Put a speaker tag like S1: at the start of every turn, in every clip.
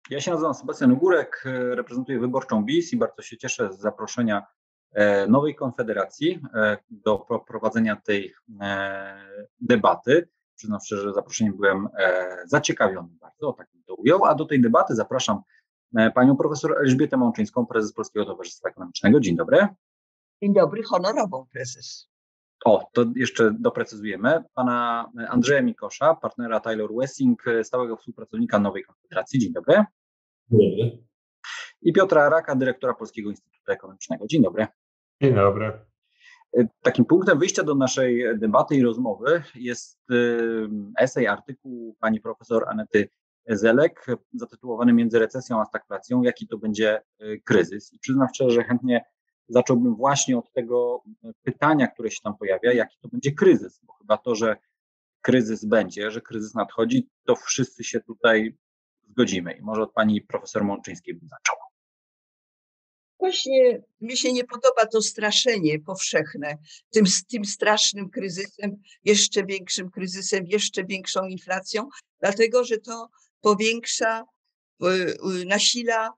S1: Ja się nazywam Sebastian Górek, reprezentuję wyborczą BIS i bardzo się cieszę z zaproszenia nowej konfederacji do prowadzenia tej debaty. Przyznam szczerze, że zaproszeniem byłem zaciekawiony bardzo, tak bym to ujął, a do tej debaty zapraszam panią profesor Elżbietę Mączyńską, prezes Polskiego Towarzystwa Ekonomicznego. Dzień dobry.
S2: Dzień dobry, honorową prezes.
S1: To jeszcze doprecyzujemy. Pana Andrzeja Mikosza, partnera Taylor Wessing, stałego współpracownika Nowej Konfederacji. Dzień dobry.
S3: Dzień dobry.
S1: I Piotra Raka, dyrektora Polskiego Instytutu Ekonomicznego. Dzień dobry.
S3: Dzień dobry.
S1: Takim punktem wyjścia do naszej debaty i rozmowy jest esej, artykuł pani profesor Anety Zelek zatytułowany Między recesją a stagflacją, jaki to będzie kryzys. I przyznam szczerze, że chętnie zacząłbym właśnie od tego pytania, które się tam pojawia, jaki to będzie kryzys, bo chyba to, że kryzys będzie, że kryzys nadchodzi, to wszyscy się tutaj zgodzimy. I może od pani profesor Mączyńskiej bym zaczął.
S2: Właśnie mi się nie podoba to straszenie powszechne tym strasznym kryzysem, jeszcze większym kryzysem, jeszcze większą inflacją, dlatego że to powiększa, nasila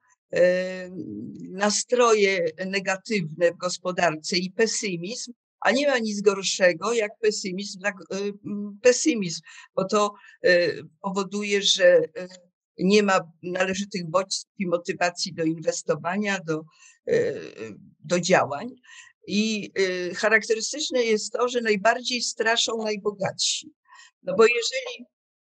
S2: nastroje negatywne w gospodarce i pesymizm, a nie ma nic gorszego jak pesymizm, bo to powoduje, że nie ma należytych bodźców i motywacji do inwestowania, do działań. I charakterystyczne jest to, że najbardziej straszą najbogatsi. No bo jeżeli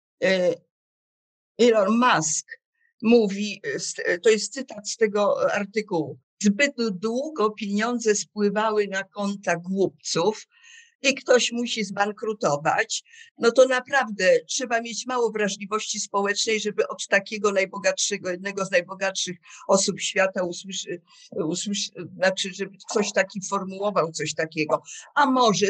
S2: Elon Musk mówi, to jest cytat z tego artykułu, zbyt długo pieniądze spływały na konta głupców i ktoś musi zbankrutować, no to naprawdę trzeba mieć mało wrażliwości społecznej, żeby od takiego najbogatszego, jednego z najbogatszych osób świata znaczy, żeby ktoś taki formułował coś takiego. A może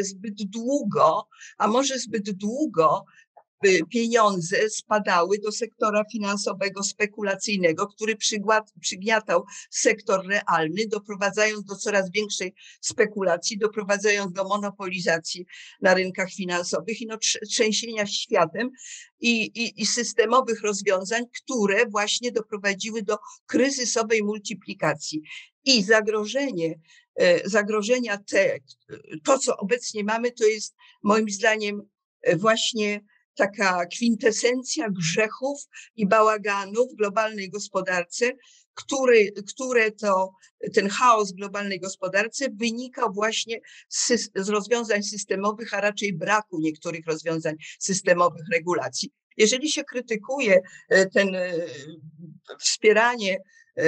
S2: zbyt długo pieniądze spadały do sektora finansowego, spekulacyjnego, który przygniatał sektor realny, doprowadzając do coraz większej spekulacji, doprowadzając do monopolizacji na rynkach finansowych i trzęsienia światem i systemowych rozwiązań, które właśnie doprowadziły do kryzysowej multiplikacji. I zagrożenia to co obecnie mamy, to jest moim zdaniem właśnie taka kwintesencja grzechów i bałaganu w globalnej gospodarce, ten chaos w globalnej gospodarce wynika właśnie z rozwiązań systemowych, a raczej braku niektórych rozwiązań systemowych regulacji. Jeżeli się krytykuje wspieranie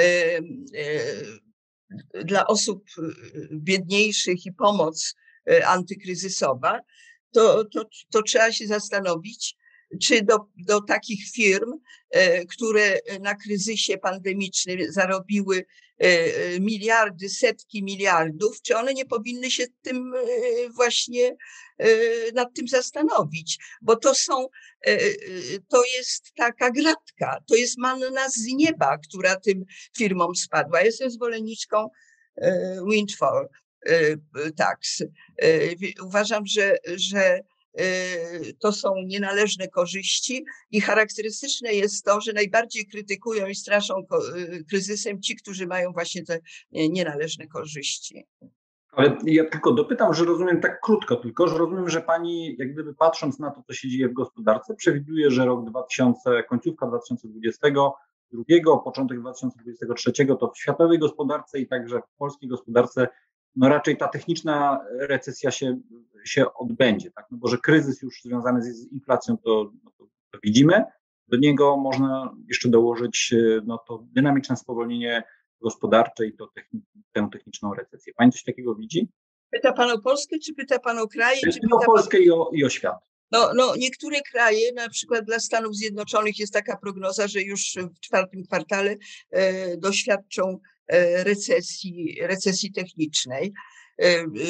S2: dla osób biedniejszych i pomoc antykryzysowa, to trzeba się zastanowić, czy do takich firm, które na kryzysie pandemicznym zarobiły miliardy, setki miliardów, czy one nie powinny się tym właśnie nad tym zastanowić, bo to jest taka gratka, to jest manna z nieba, która tym firmom spadła. Jestem zwolenniczką windfall tax. Uważam, że to są nienależne korzyści i charakterystyczne jest to, że najbardziej krytykują i straszą kryzysem ci, którzy mają właśnie te nienależne korzyści.
S1: Ale ja tylko dopytam, że rozumiem tak krótko, tylko że rozumiem, że pani jak gdyby patrząc na to, co się dzieje w gospodarce, przewiduje, że końcówka 2022, początek 2023 to w światowej gospodarce i także w polskiej gospodarce no raczej ta techniczna recesja się odbędzie, tak? No bo że kryzys już związany z inflacją to widzimy, do niego można jeszcze dołożyć to dynamiczne spowolnienie gospodarcze i tę techniczną recesję. Pani coś takiego widzi?
S2: Pyta pan o Polskę, czy pyta pan o kraje?
S1: Pyta o Polskę i o świat.
S2: No, niektóre kraje, na przykład dla Stanów Zjednoczonych jest taka prognoza, że już w czwartym kwartale doświadczą recesji technicznej.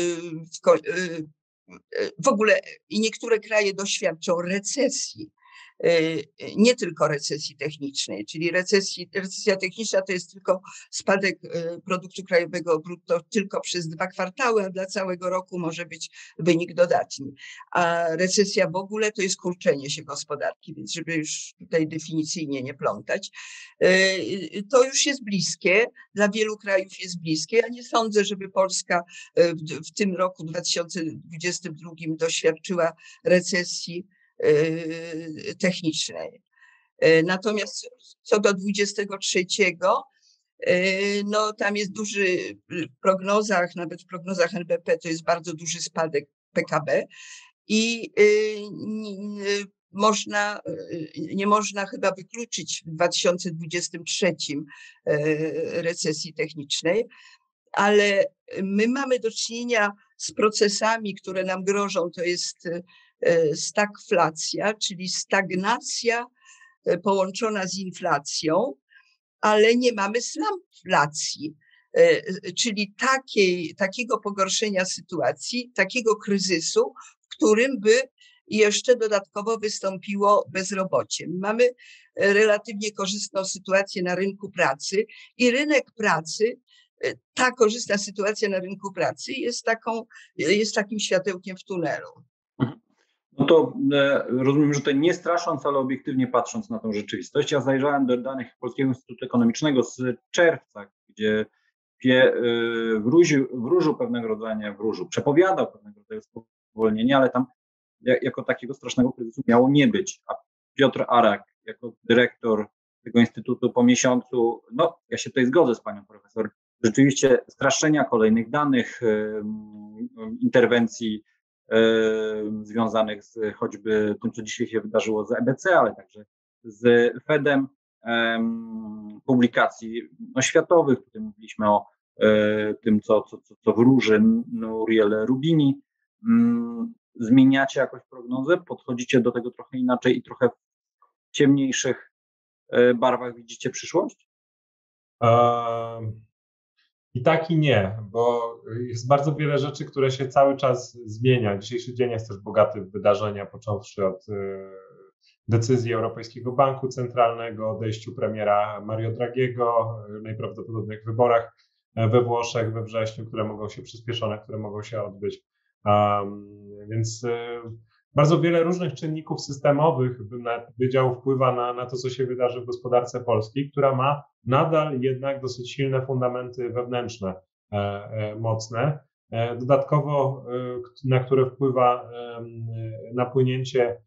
S2: W ogóle i niektóre kraje doświadczą recesji. nie tylko recesji technicznej, czyli recesja techniczna to jest tylko spadek produktu krajowego brutto tylko przez 2 kwartały, a dla całego roku może być wynik dodatni. A recesja w ogóle to jest kurczenie się gospodarki, więc żeby już tutaj definicyjnie nie plątać, to już jest bliskie, dla wielu krajów jest bliskie. Ja nie sądzę, żeby Polska w tym roku 2022 doświadczyła recesji technicznej. Natomiast co do 23, no tam jest duży w prognozach, nawet w prognozach NBP to jest bardzo duży spadek PKB i nie można chyba wykluczyć w 2023 recesji technicznej, ale my mamy do czynienia z procesami, które nam grożą, to jest stagflacja, czyli stagnacja połączona z inflacją, ale nie mamy slamflacji, czyli takiego pogorszenia sytuacji, takiego kryzysu, w którym by jeszcze dodatkowo wystąpiło bezrobocie. Mamy relatywnie korzystną sytuację na rynku pracy i rynek pracy, ta korzystna sytuacja na rynku pracy jest takim światełkiem w tunelu.
S1: No to rozumiem, że tutaj nie strasząc, ale obiektywnie patrząc na tę rzeczywistość. Ja zajrzałem do danych Polskiego Instytutu Ekonomicznego z czerwca, gdzie przepowiadał pewnego rodzaju spowolnienie, ale tam jako takiego strasznego kryzysu miało nie być. A Piotr Arak jako dyrektor tego instytutu po miesiącu, no ja się tutaj zgodzę z panią profesor, rzeczywiście straszenia kolejnych danych, interwencji związanych z choćby tym, co dzisiaj się wydarzyło z EBC, ale także z Fedem, publikacji światowych. Tutaj mówiliśmy o tym, co wróży Nouriel Roubini. Zmieniacie jakoś prognozę? Podchodzicie do tego trochę inaczej i trochę w ciemniejszych barwach widzicie przyszłość?
S3: I tak i nie, bo jest bardzo wiele rzeczy, które się cały czas zmienia. Dzisiejszy dzień jest też bogaty w wydarzenia, począwszy od decyzji Europejskiego Banku Centralnego, odejściu premiera Mario Draghiego, najprawdopodobniej w wyborach we Włoszech we wrześniu, które mogą się przyspieszone, które mogą się odbyć. Więc bardzo wiele różnych czynników systemowych, bym nawet powiedział, wpływa na to, co się wydarzy w gospodarce polskiej, która ma nadal jednak dosyć silne fundamenty wewnętrzne, mocne. Dodatkowo, na które wpływa napłynięcie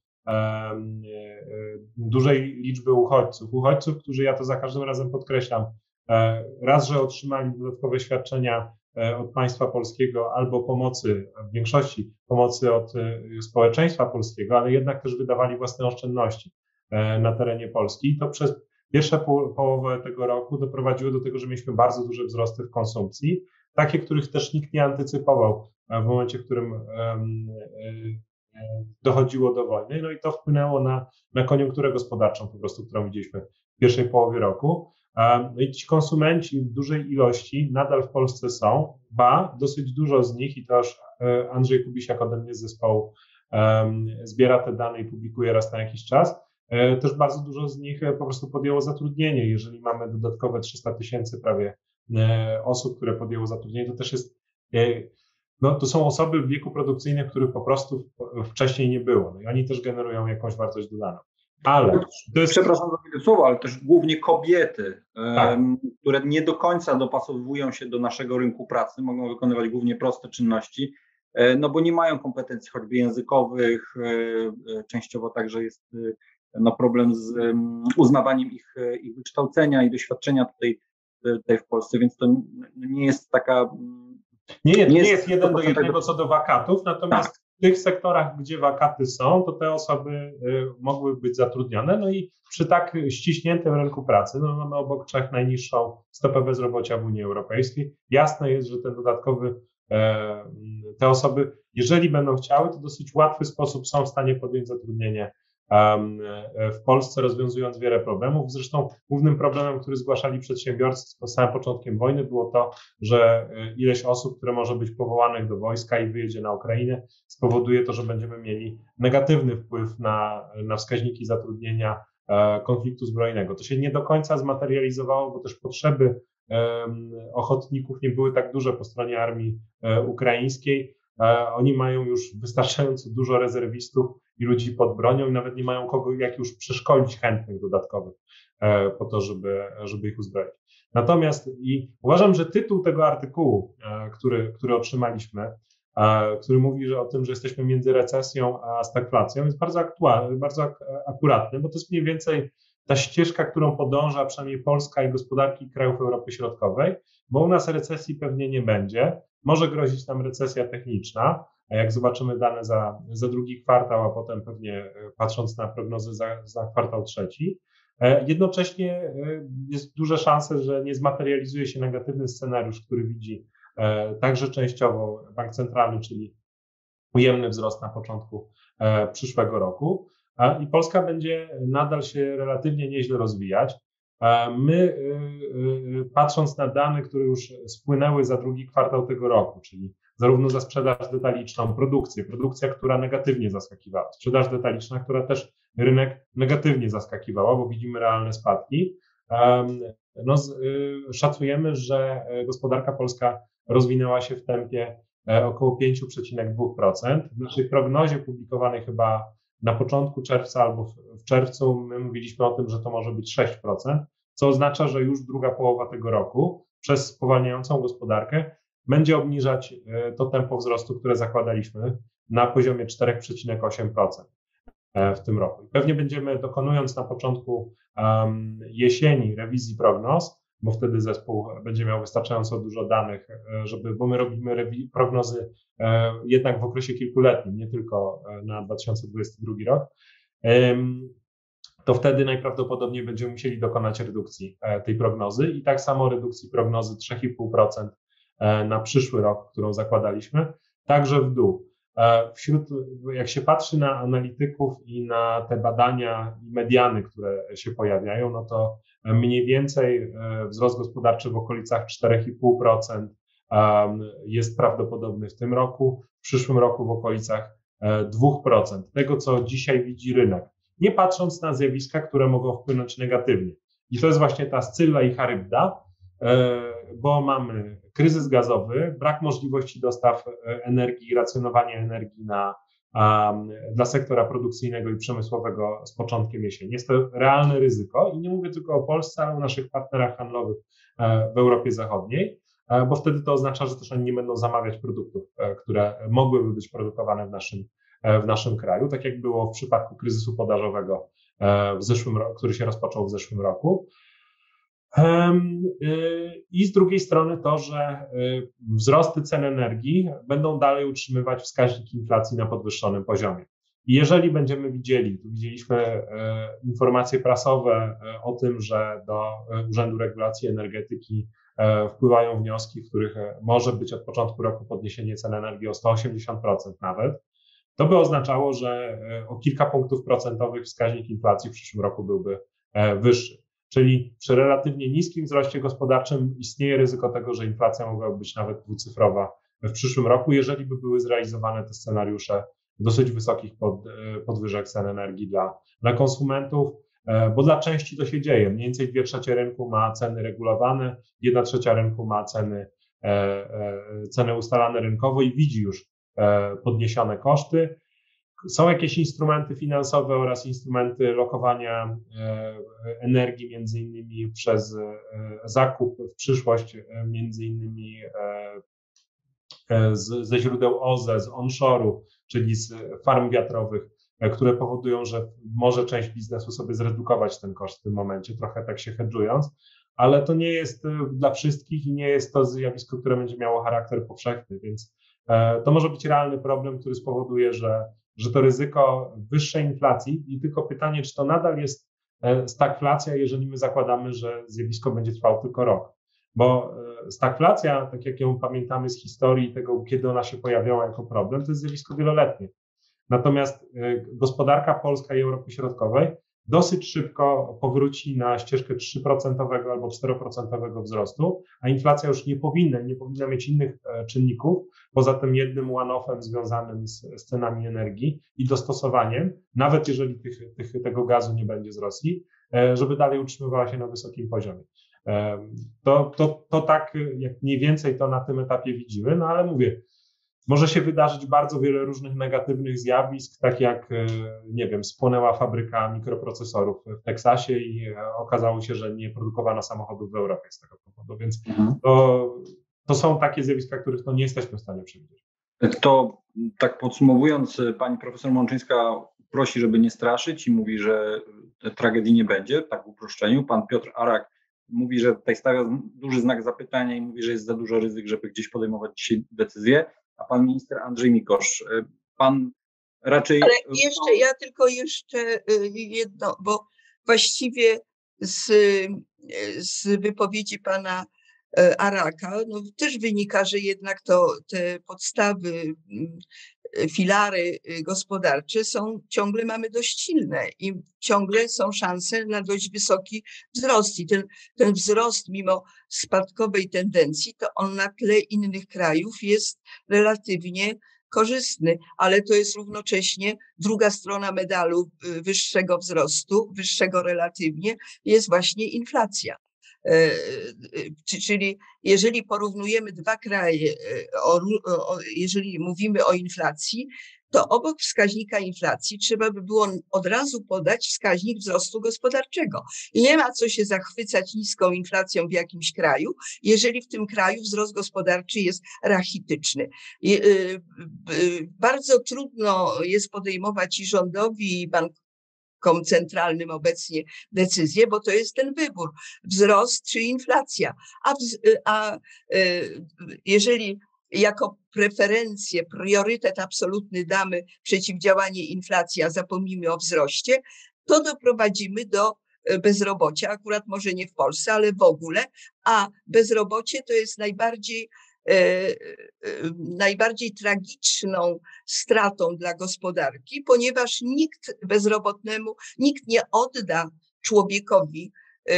S3: dużej liczby uchodźców, którzy, ja to za każdym razem podkreślam, raz, że otrzymali dodatkowe świadczenia od państwa polskiego albo pomocy, w większości pomocy od społeczeństwa polskiego, ale jednak też wydawali własne oszczędności na terenie Polski. I to przez pierwszą połowę tego roku doprowadziło do tego, że mieliśmy bardzo duże wzrosty w konsumpcji, takie, których też nikt nie antycypował w momencie, w którym dochodziło do wojny. No i to wpłynęło na koniunkturę gospodarczą po prostu, którą widzieliśmy w pierwszej połowie roku. I ci konsumenci w dużej ilości nadal w Polsce są, dosyć dużo z nich, i to już Andrzej Kubisiak ode mnie z zespołu zbiera te dane i publikuje raz na jakiś czas, też bardzo dużo z nich po prostu podjęło zatrudnienie. Jeżeli mamy dodatkowe 300 000 prawie osób, które podjęło zatrudnienie, to też jest, to są osoby w wieku produkcyjnym, których po prostu wcześniej nie było. No i oni też generują jakąś wartość dodaną. Ale
S1: to jest... Przepraszam za tego słowa, ale też głównie kobiety, tak, które nie do końca dopasowują się do naszego rynku pracy, mogą wykonywać głównie proste czynności, bo nie mają kompetencji choćby językowych, częściowo także jest problem z uznawaniem ich wykształcenia i doświadczenia tutaj w Polsce, więc to nie jest taka...
S3: Nie jest 1 do 1 co do wakatów, natomiast tak, w tych sektorach, gdzie wakaty są, to te osoby mogły być zatrudnione. No i przy tak ściśniętym rynku pracy, mamy obok Czech najniższą stopę bezrobocia w Unii Europejskiej. Jasne jest, że ten dodatkowy, te osoby, jeżeli będą chciały, to w dosyć łatwy sposób są w stanie podjąć zatrudnienie w Polsce, rozwiązując wiele problemów. Zresztą głównym problemem, który zgłaszali przedsiębiorcy z samym początkiem wojny, było to, że ileś osób, które może być powołanych do wojska i wyjedzie na Ukrainę, spowoduje to, że będziemy mieli negatywny wpływ na wskaźniki zatrudnienia konfliktu zbrojnego. To się nie do końca zmaterializowało, bo też potrzeby ochotników nie były tak duże po stronie armii ukraińskiej. Oni mają już wystarczająco dużo rezerwistów i ludzi pod bronią i nawet nie mają kogo jak już przeszkolić chętnych dodatkowych po to, żeby ich uzbroić. Natomiast i uważam, że tytuł tego artykułu, który otrzymaliśmy, który mówi o tym, że jesteśmy między recesją a stagflacją, jest bardzo aktualny, bardzo akuratny, bo to jest mniej więcej ta ścieżka, którą podąża przynajmniej Polska i gospodarki krajów Europy Środkowej, bo u nas recesji pewnie nie będzie. Może grozić nam recesja techniczna, a jak zobaczymy dane za drugi kwartał, a potem pewnie patrząc na prognozy za kwartał trzeci, jednocześnie jest duże szanse, że nie zmaterializuje się negatywny scenariusz, który widzi także częściowo Bank Centralny, czyli ujemny wzrost na początku przyszłego roku i Polska będzie nadal się relatywnie nieźle rozwijać. My, patrząc na dane, które już spłynęły za drugi kwartał tego roku, czyli zarówno za sprzedaż detaliczną, produkcja, która negatywnie zaskakiwała, sprzedaż detaliczna, która też rynek negatywnie zaskakiwała, bo widzimy realne spadki, szacujemy, że gospodarka polska rozwinęła się w tempie około 5,2%. W naszej prognozie publikowanej chyba na początku czerwca albo w czerwcu my mówiliśmy o tym, że to może być 6%, co oznacza, że już druga połowa tego roku przez spowalniającą gospodarkę będzie obniżać to tempo wzrostu, które zakładaliśmy na poziomie 4,8% w tym roku. Pewnie będziemy, dokonując na początku jesieni rewizji prognoz, bo wtedy zespół będzie miał wystarczająco dużo danych, bo my robimy prognozy jednak w okresie kilkuletnim, nie tylko na 2022 rok, to wtedy najprawdopodobniej będziemy musieli dokonać redukcji tej prognozy i tak samo redukcji prognozy 3,5% na przyszły rok, którą zakładaliśmy, także w dół. Jak się patrzy na analityków i na te badania i mediany, które się pojawiają, no to mniej więcej wzrost gospodarczy w okolicach 4,5% jest prawdopodobny w tym roku, w przyszłym roku w okolicach 2%, tego co dzisiaj widzi rynek, nie patrząc na zjawiska, które mogą wpłynąć negatywnie. I to jest właśnie ta Scylla i Charybda, bo mamy kryzys gazowy, brak możliwości dostaw energii, racjonowanie energii dla sektora produkcyjnego i przemysłowego z początkiem jesieni. Jest to realne ryzyko i nie mówię tylko o Polsce, ale o naszych partnerach handlowych w Europie Zachodniej, bo wtedy to oznacza, że też oni nie będą zamawiać produktów, które mogłyby być produkowane w naszym kraju, tak jak było w przypadku kryzysu podażowego w zeszłym roku, który się rozpoczął w zeszłym roku. I z drugiej strony to, że wzrosty cen energii będą dalej utrzymywać wskaźnik inflacji na podwyższonym poziomie. I jeżeli będziemy widzieliśmy informacje prasowe o tym, że do Urzędu Regulacji Energetyki wpływają wnioski, w których może być od początku roku podniesienie cen energii o 180% nawet, to by oznaczało, że o kilka punktów procentowych wskaźnik inflacji w przyszłym roku byłby wyższy. Czyli przy relatywnie niskim wzroście gospodarczym istnieje ryzyko tego, że inflacja mogłaby być nawet dwucyfrowa w przyszłym roku, jeżeli by były zrealizowane te scenariusze dosyć wysokich podwyżek cen energii dla konsumentów, bo dla części to się dzieje. Mniej więcej 2/3 rynku ma ceny regulowane, 1/3 rynku ma ceny ustalane rynkowo i widzi już podniesione koszty. Są jakieś instrumenty finansowe oraz instrumenty lokowania energii, między innymi przez zakup w przyszłość, między innymi ze źródeł OZE, z onshore'u, czyli z farm wiatrowych, które powodują, że może część biznesu sobie zredukować ten koszt w tym momencie, trochę tak się hedżując, ale to nie jest dla wszystkich i nie jest to zjawisko, które będzie miało charakter powszechny, więc to może być realny problem, który spowoduje, że to ryzyko wyższej inflacji i tylko pytanie, czy to nadal jest stagflacja, jeżeli my zakładamy, że zjawisko będzie trwało tylko rok. Bo stagflacja, tak jak ją pamiętamy z historii tego, kiedy ona się pojawiała jako problem, to jest zjawisko wieloletnie. Natomiast gospodarka polska i Europy Środkowej dosyć szybko powróci na ścieżkę 3% albo 4% wzrostu, a inflacja już nie powinna mieć innych czynników, poza tym jednym one-offem związanym z cenami energii i dostosowaniem, nawet jeżeli tego gazu nie będzie z Rosji, żeby dalej utrzymywała się na wysokim poziomie. To tak jak mniej więcej to na tym etapie widzimy, no ale mówię, może się wydarzyć bardzo wiele różnych negatywnych zjawisk, tak jak, nie wiem, spłonęła fabryka mikroprocesorów w Teksasie i okazało się, że nie produkowano samochodów w Europie z tego powodu, więc to są takie zjawiska, których nie jesteśmy w stanie przewidzieć.
S1: To tak podsumowując, pani profesor Mączyńska prosi, żeby nie straszyć i mówi, że tragedii nie będzie, tak w uproszczeniu. Pan Piotr Arak mówi, że tutaj stawia duży znak zapytania i mówi, że jest za dużo ryzyk, żeby gdzieś podejmować dzisiaj decyzje. A pan minister Andrzej Mikosz, pan raczej...
S2: Ale ja tylko jeszcze jedno, bo właściwie z wypowiedzi pana Araka też wynika, że jednak te podstawy, filary gospodarcze ciągle dość silne i ciągle są szanse na dość wysoki wzrost. I ten wzrost, mimo spadkowej tendencji, to on na tle innych krajów jest relatywnie korzystny, ale to jest równocześnie druga strona medalu wyższego wzrostu, wyższego relatywnie, jest właśnie inflacja. Czyli jeżeli porównujemy dwa kraje, jeżeli mówimy o inflacji, to obok wskaźnika inflacji trzeba by było od razu podać wskaźnik wzrostu gospodarczego. I nie ma co się zachwycać niską inflacją w jakimś kraju, jeżeli w tym kraju wzrost gospodarczy jest rachityczny. Bardzo trudno jest podejmować i rządowi, i bankom centralnym obecnie decyzje, bo to jest ten wybór, wzrost czy inflacja. A jeżeli jako preferencję, priorytet absolutny damy przeciwdziałanie inflacji, a zapomnimy o wzroście, to doprowadzimy do bezrobocia, akurat może nie w Polsce, ale w ogóle, a bezrobocie to jest najbardziej tragiczną stratą dla gospodarki, ponieważ nikt nie odda człowiekowi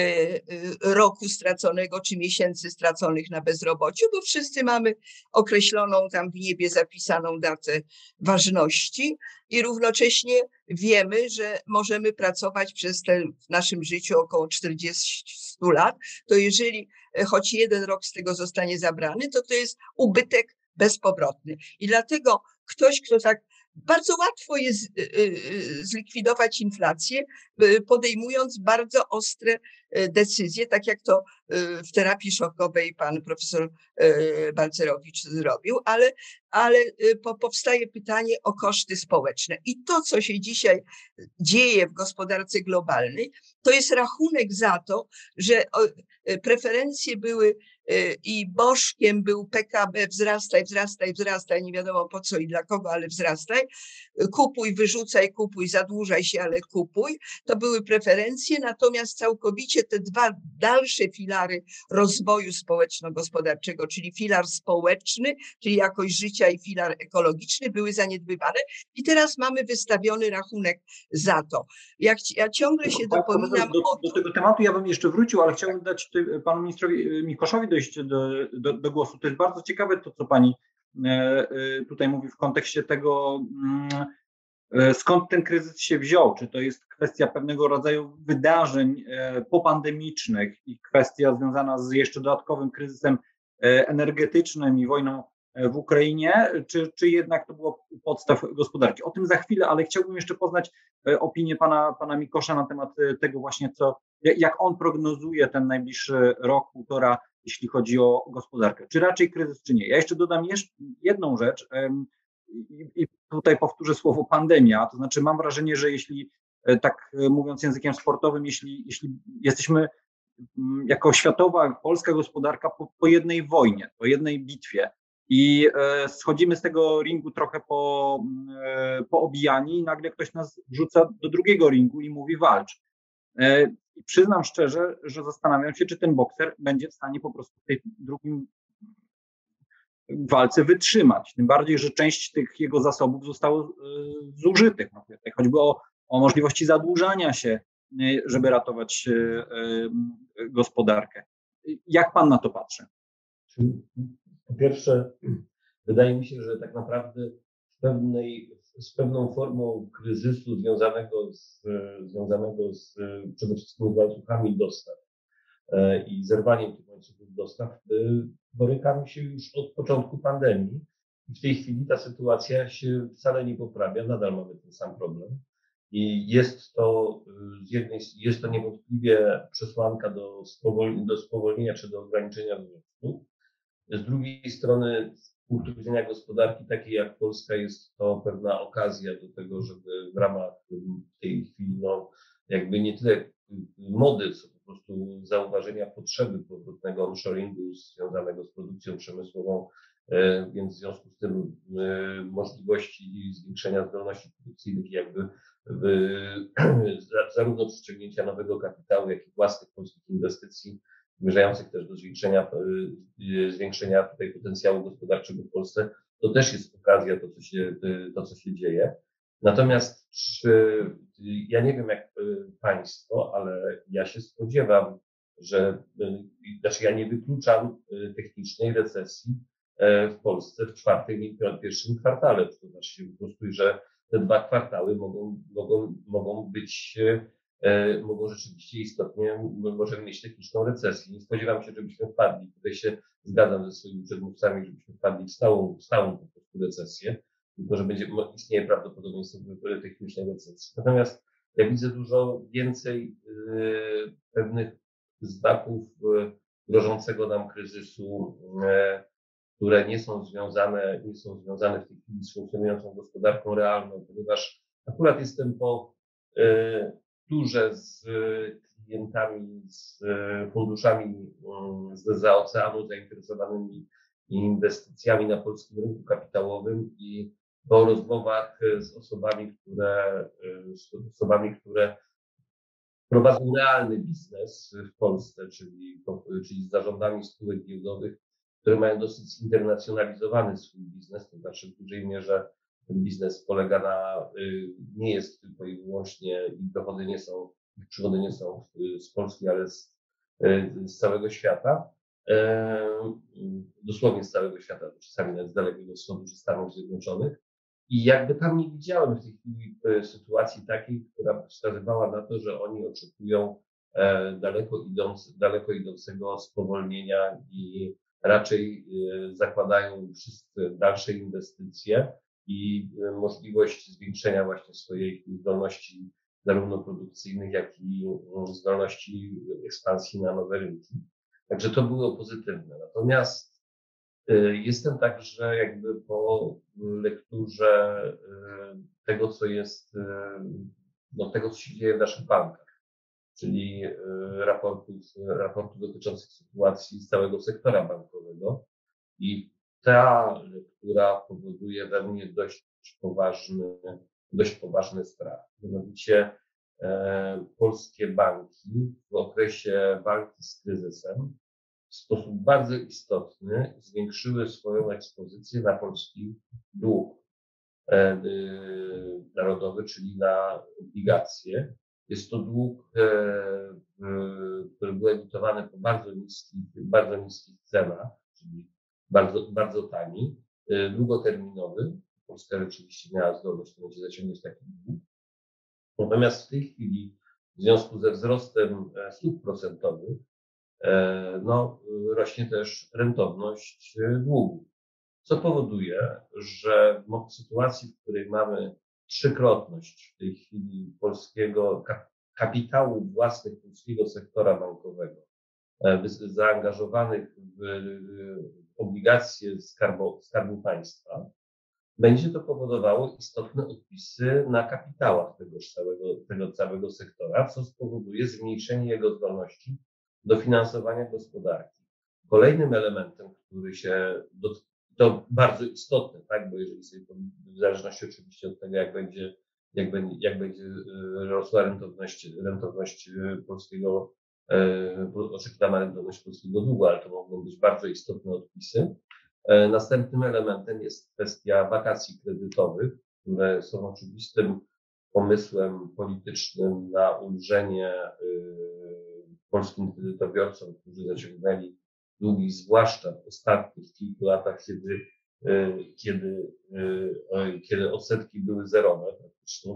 S2: roku straconego czy miesięcy straconych na bezrobociu, bo wszyscy mamy określoną tam w niebie zapisaną datę ważności i równocześnie wiemy, że możemy pracować przez w naszym życiu około 40 lat, to jeżeli choć jeden rok z tego zostanie zabrany, to jest ubytek bezpowrotny. I dlatego ktoś, kto tak bardzo łatwo jest zlikwidować inflację, podejmując bardzo ostre decyzje, tak jak to w terapii szokowej pan profesor Balcerowicz zrobił, ale powstaje pytanie o koszty społeczne. I to, co się dzisiaj dzieje w gospodarce globalnej, to jest rachunek za to, że preferencje były i bożkiem był PKB, wzrastaj, nie wiadomo po co i dla kogo, ale wzrastaj, kupuj, wyrzucaj, kupuj, zadłużaj się, ale kupuj. To były preferencje, natomiast całkowicie te dwa dalsze filary rozwoju społeczno-gospodarczego, czyli filar społeczny, czyli jakość życia i filar ekologiczny były zaniedbywane i teraz mamy wystawiony rachunek za to. Ja ciągle się dopominam
S1: do tego tematu ja bym jeszcze wrócił, ale chciałbym dać panu ministrowi Mikoszowi dojść do głosu. To jest bardzo ciekawe to, co pani tutaj mówi w kontekście tego, skąd ten kryzys się wziął. Czy to jest kwestia pewnego rodzaju wydarzeń popandemicznych i kwestia związana z jeszcze dodatkowym kryzysem energetycznym i wojną w Ukrainie, czy jednak to było podstaw gospodarki. O tym za chwilę, ale chciałbym jeszcze poznać opinię pana Mikosza na temat tego właśnie, jak on prognozuje ten najbliższy rok, półtora, jeśli chodzi o gospodarkę. Czy raczej kryzys, czy nie. Ja jeszcze dodam jedną rzecz i tutaj powtórzę słowo pandemia, to znaczy mam wrażenie, że jeśli, tak mówiąc językiem sportowym, jeśli jesteśmy jako światowa, polska gospodarka po jednej wojnie, po jednej bitwie, i schodzimy z tego ringu trochę poobijani i nagle ktoś nas wrzuca do drugiego ringu i mówi walcz. I przyznam szczerze, że zastanawiam się, czy ten bokser będzie w stanie po prostu w tej w walce wytrzymać. Tym bardziej, że część tych jego zasobów zostało zużytych. No, tutaj choćby o możliwości zadłużania się, żeby ratować gospodarkę. Jak pan na to patrzy?
S4: Po pierwsze, wydaje mi się, że tak naprawdę z pewną formą kryzysu związanego z przede wszystkim łańcuchami dostaw i zerwaniem tych łańcuchów dostaw borykamy się już od początku pandemii. I w tej chwili ta sytuacja się wcale nie poprawia, nadal mamy ten sam problem. I jest to niewątpliwie przesłanka do spowolnienia czy do ograniczenia wzrostu. Z drugiej strony, z punktu widzenia gospodarki takiej jak Polska, jest to pewna okazja do tego, żeby w ramach tej chwili, jakby nie tyle mody, co po prostu zauważenia potrzeby powrotnego onshoringu związanego z produkcją przemysłową, więc w związku z tym możliwości zwiększenia zdolności produkcyjnych, jakby zarówno przyciągnięcia nowego kapitału, jak i własnych polskich inwestycji, zmierzających też do zwiększenia tutaj potencjału gospodarczego w Polsce, to też jest okazja, to co się dzieje. Natomiast ja nie wiem jak państwo, pierwszym, ja się spodziewam, ja nie wykluczam technicznej recesji w Polsce w czwartym i pierwszym kwartale. To znaczy się po prostu, że te dwa kwartały mogą rzeczywiście istotnie, możemy mieć techniczną recesję. Nie spodziewam się, żebyśmy wpadli. Tutaj się zgadzam ze swoimi przedmówcami, żebyśmy wpadli w stałą po prostu recesję, tylko że istnieje prawdopodobieństwo technicznej recesji. Natomiast ja widzę dużo więcej pewnych znaków grożącego nam kryzysu, które nie są związane w tej chwili z funkcjonującą gospodarką realną, ponieważ akurat jestem po turze z klientami, z funduszami zza oceanu zainteresowanymi inwestycjami na polskim rynku kapitałowym i po rozmowach z osobami, które prowadzą realny biznes w Polsce, czyli z zarządami spółek giełdowych, które mają dosyć zinternacjonalizowany swój biznes, to znaczy w dużej mierze ten biznes polega nie jest tylko i wyłącznie, ich przychody nie są z Polski, ale z całego świata. Dosłownie z całego świata, czasami nawet z Dalekiego Wschodu czy Stanów Zjednoczonych. I jakby tam nie widziałem w tej chwili sytuacji takiej, która wskazywała na to, że oni oczekują daleko idącego spowolnienia i raczej zakładają wszyscy dalsze inwestycje i możliwość zwiększenia właśnie swojej zdolności zarówno produkcyjnych, jak i zdolności ekspansji na nowe rynki. Także to było pozytywne. Natomiast jestem także jakby po lekturze tego, co jest, tego, co się dzieje w naszych bankach, czyli raportów dotyczących sytuacji z całego sektora bankowego. I ta lektura powoduje we mnie dość poważny strach. Mianowicie polskie banki w okresie walki z kryzysem w sposób bardzo istotny zwiększyły swoją ekspozycję na polski dług narodowy, czyli na obligacje. Jest to dług, który był emitowany po bardzo niskich cenach, czyli bardzo, bardzo tani, długoterminowy. Polska rzeczywiście miała zdolność zaciągnąć taki dług. Natomiast w tej chwili w związku ze wzrostem stóp procentowych rośnie też rentowność długu, co powoduje, że w sytuacji, w której mamy trzykrotność w tej chwili polskiego kapitału własnych polskiego sektora bankowego zaangażowanych w obligacje Skarbu Państwa, będzie to powodowało istotne odpisy na kapitałach tego całego sektora, co spowoduje zmniejszenie jego zdolności do finansowania gospodarki. Kolejnym elementem, który to bardzo istotne, tak, bo jeżeli sobie w zależności oczywiście od tego, jak będzie rosła rentowność polskiego, oczekiwana rentowność polskiego długu, ale to mogą być bardzo istotne odpisy. Następnym elementem jest kwestia wakacji kredytowych, które są oczywistym pomysłem politycznym na ulżenie polskim kredytobiorcom, którzy zaciągnęli długi, zwłaszcza w ostatnich kilku latach, kiedy odsetki były zerowe, praktycznie,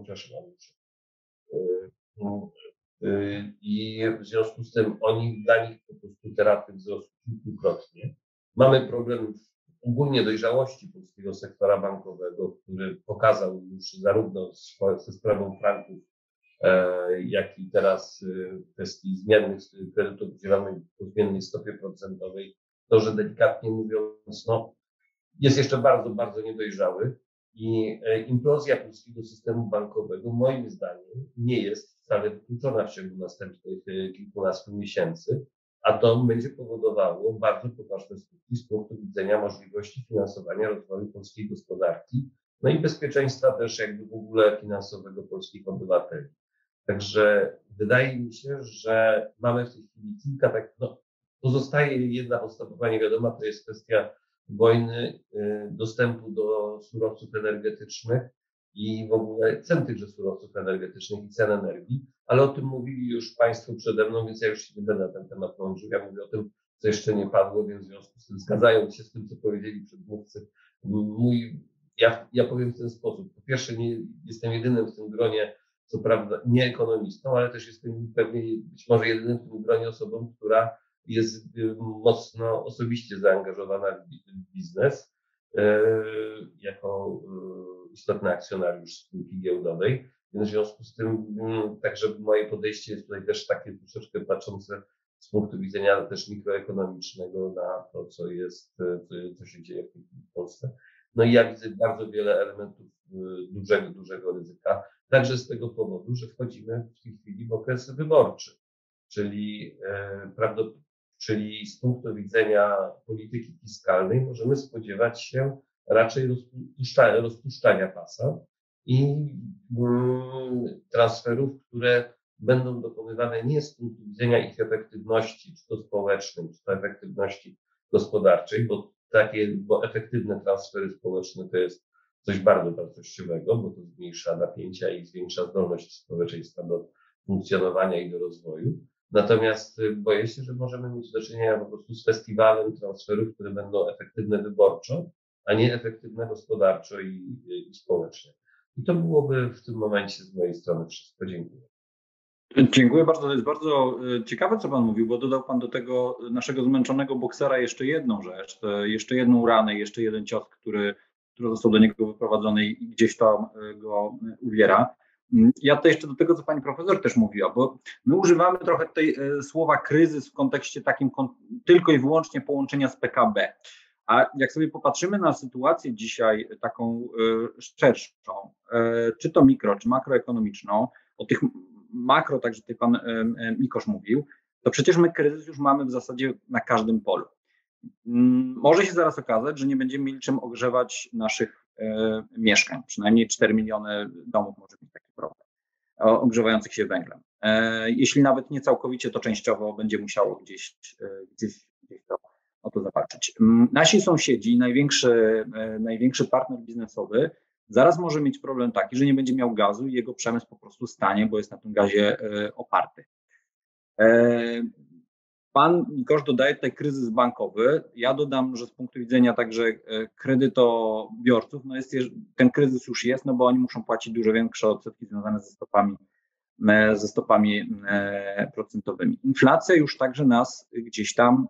S4: i w związku z tym dla nich po prostu te raty wzrosły kilkukrotnie. Mamy problem ogólnie dojrzałości polskiego sektora bankowego, który pokazał już zarówno ze sprawą franków, jak i teraz w kwestii zmiennych kredytów udzielanych po zmiennej stopie procentowej, to, że delikatnie mówiąc, jest jeszcze bardzo, bardzo niedojrzały i implozja polskiego systemu bankowego moim zdaniem nie jest wcale wykluczona w ciągu następnych kilkunastu miesięcy, a to będzie powodowało bardzo poważne skutki z punktu widzenia możliwości finansowania rozwoju polskiej gospodarki, i bezpieczeństwa też jakby w ogóle finansowego polskich obywateli. Także wydaje mi się, że mamy w tej chwili kilka pozostaje jedna podstawowa niewiadoma, to jest kwestia wojny, dostępu do surowców energetycznych i w ogóle cen tychże surowców energetycznych i cen energii, ale o tym mówili już Państwo przede mną, więc ja już się nie będę na ten temat mądrzył. Ja mówię o tym, co jeszcze nie padło, więc w związku z tym, zgadzając się z tym, co powiedzieli przedmówcy, ja powiem w ten sposób. Po pierwsze, nie jestem jedynym w tym gronie, co prawda nie ekonomistą, ale też jestem pewnie być może jedynym w tym gronie osobą, która jest mocno osobiście zaangażowana w biznes jako istotny akcjonariusz spółki giełdowej. Więc w związku z tym także moje podejście jest tutaj też takie troszeczkę patrzące z punktu widzenia też mikroekonomicznego na to, co się dzieje w Polsce. I ja widzę bardzo wiele elementów dużego ryzyka, także z tego powodu, że wchodzimy w tej chwili w okres wyborczy, czyli z punktu widzenia polityki fiskalnej możemy spodziewać się raczej rozpuszczania pasa i transferów, które będą dokonywane nie z punktu widzenia ich efektywności, czy to społecznej, czy to efektywności gospodarczej, bo efektywne transfery społeczne to jest coś bardzo wartościowego, bo to zmniejsza napięcia i zwiększa zdolność społeczeństwa do funkcjonowania i do rozwoju. Natomiast boję się, że możemy mieć do czynienia po prostu z festiwalem transferów, które będą efektywne wyborczo, a nie efektywne gospodarczo i społecznie. I to byłoby w tym momencie z mojej strony wszystko. Dziękuję.
S1: Dziękuję bardzo. To jest bardzo ciekawe, co Pan mówił, bo dodał Pan do tego naszego zmęczonego boksera jeszcze jedną rzecz, jeszcze jedną ranę, jeszcze jeden cios, który został do niego wyprowadzony i gdzieś tam go uwiera. Ja to jeszcze do tego, co pani profesor też mówiła, bo my używamy trochę tej słowa kryzys w kontekście takim tylko i wyłącznie połączenia z PKB. A jak sobie popatrzymy na sytuację dzisiaj taką szerszą, czy to mikro, czy makroekonomiczną, o tych makro, także tutaj pan Mikosz mówił, to przecież my kryzys już mamy w zasadzie na każdym polu. Może się zaraz okazać, że nie będziemy mieli czym ogrzewać naszych mieszkań. Przynajmniej 4 miliony domów może mieć taki problem, ogrzewających się węglem. Jeśli nawet nie całkowicie, to częściowo będzie musiało gdzieś o to zawalczyć. Nasi sąsiedzi, największy partner biznesowy, zaraz może mieć problem taki, że nie będzie miał gazu i jego przemysł po prostu stanie, bo jest na tym gazie oparty. Pan Mikosz dodaje tutaj kryzys bankowy. Ja dodam, że z punktu widzenia także kredytobiorców, ten kryzys już jest, bo oni muszą płacić dużo większe odsetki związane ze stopami procentowymi. Inflacja już także nas gdzieś tam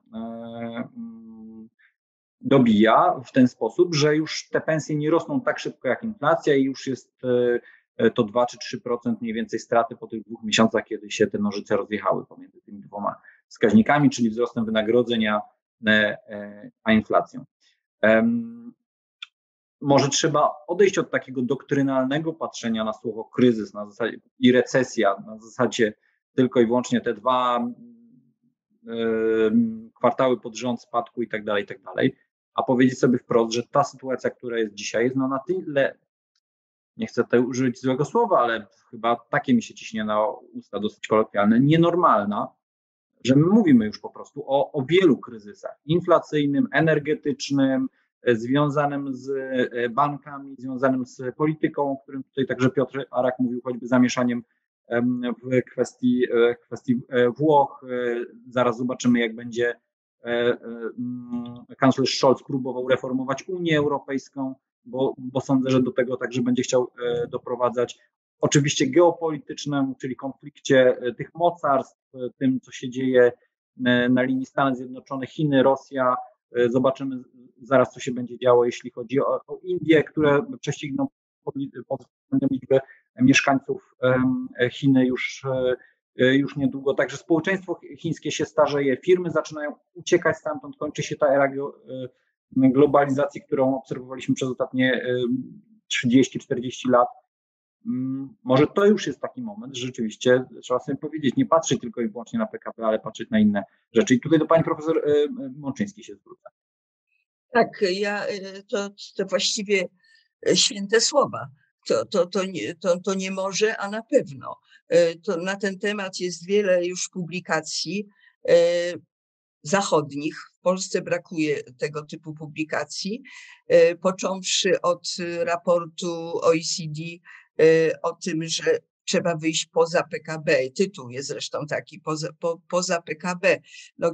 S1: dobija w ten sposób, że już te pensje nie rosną tak szybko jak inflacja i już jest to 2 czy 3% mniej więcej straty po tych 2 miesiącach, kiedy się te nożyce rozjechały pomiędzy tymi dwoma wskaźnikami, czyli wzrostem wynagrodzeń a inflacją. Może trzeba odejść od takiego doktrynalnego patrzenia na słowo kryzys na zasadzie, i recesja na zasadzie tylko i wyłącznie te 2 kwartały pod rząd spadku i tak dalej, a powiedzieć sobie wprost, że ta sytuacja, która jest dzisiaj, jest na tyle, nie chcę tutaj użyć złego słowa, ale chyba takie mi się ciśnie na usta dosyć kolokwialne, nienormalna, że my mówimy już po prostu o wielu kryzysach inflacyjnym, energetycznym, związanym z bankami, związanym z polityką, o którym tutaj także Piotr Arak mówił, choćby zamieszaniem w kwestii Włoch. Zaraz zobaczymy, jak będzie kanclerz Scholz próbował reformować Unię Europejską, bo sądzę, że do tego także będzie chciał doprowadzać. Oczywiście geopolitycznym, czyli konflikcie tych mocarstw, tym, co się dzieje na linii Stany Zjednoczone, Chiny, Rosja. Zobaczymy zaraz, co się będzie działo, jeśli chodzi o Indię, które prześcigną pod względem liczby mieszkańców Chiny już niedługo. Także społeczeństwo chińskie się starzeje, firmy zaczynają uciekać stamtąd, kończy się ta era globalizacji, którą obserwowaliśmy przez ostatnie 30-40 lat. Może to już jest taki moment, że rzeczywiście trzeba sobie powiedzieć, nie patrzeć tylko i wyłącznie na PKB, ale patrzeć na inne rzeczy. I tutaj do pani profesor Mączyńskiej się zwrócę.
S2: Tak, to właściwie święte słowa. To nie może, a na pewno. To na ten temat jest wiele już publikacji zachodnich. W Polsce brakuje tego typu publikacji, począwszy od raportu OECD o tym, że trzeba wyjść poza PKB. Tytuł jest zresztą taki, poza PKB. No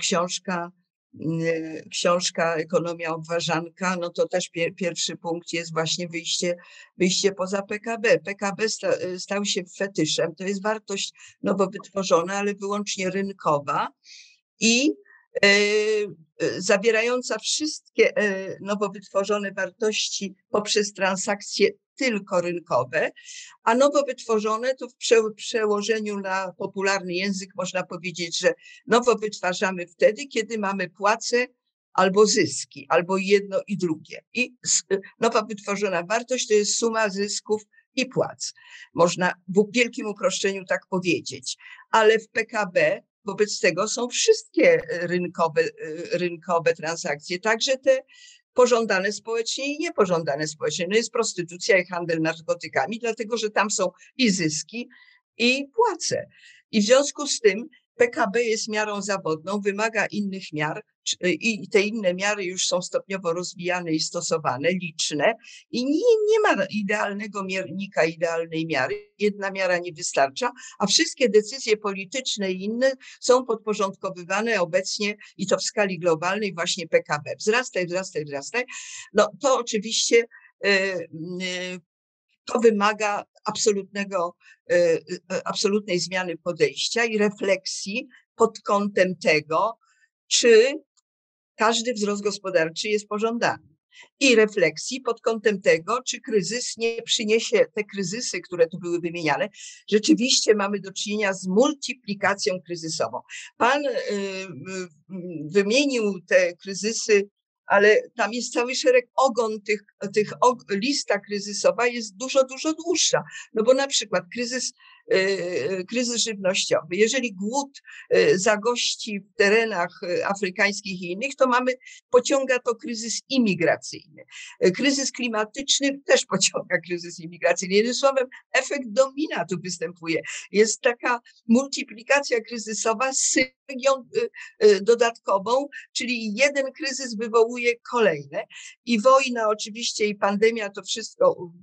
S2: książka Ekonomia obważanka, no to też pierwszy punkt jest właśnie wyjście poza PKB. PKB stał się fetyszem, to jest wartość nowo wytworzona, ale wyłącznie rynkowa i zawierająca wszystkie nowo wytworzone wartości poprzez transakcje tylko rynkowe, a nowo wytworzone to w przełożeniu na popularny język można powiedzieć, że nowo wytwarzamy wtedy, kiedy mamy płace albo zyski, albo jedno i drugie. I nowa wytworzona wartość to jest suma zysków i płac. Można w wielkim uproszczeniu tak powiedzieć, ale w PKB wobec tego są wszystkie rynkowe transakcje, także te pożądane społecznie i niepożądane społecznie. No jest prostytucja i handel narkotykami, dlatego że tam są i zyski, i płace. I w związku z tym PKB jest miarą zawodną, wymaga innych miar i te inne miary już są stopniowo rozwijane i stosowane, liczne i nie ma idealnego miernika, idealnej miary. Jedna miara nie wystarcza, a wszystkie decyzje polityczne i inne są podporządkowywane obecnie i to w skali globalnej właśnie PKB. Wzrastaj. No to oczywiście to wymaga absolutnej zmiany podejścia i refleksji pod kątem tego, czy każdy wzrost gospodarczy jest pożądany. I refleksji pod kątem tego, czy kryzys nie przyniesie, te kryzysy, które tu były wymieniane, rzeczywiście mamy do czynienia z multiplikacją kryzysową. Pan wymienił te kryzysy, ale tam jest cały szereg ogon lista kryzysowa jest dużo dłuższa. No bo na przykład kryzys żywnościowy. Jeżeli głód zagości w terenach afrykańskich i innych, to pociąga to kryzys imigracyjny. Kryzys klimatyczny też pociąga kryzys imigracyjny. Jednym słowem, efekt domina tu występuje. Jest taka multiplikacja kryzysowa z synergią dodatkową, czyli jeden kryzys wywołuje kolejne i wojna oczywiście i pandemia to wszystko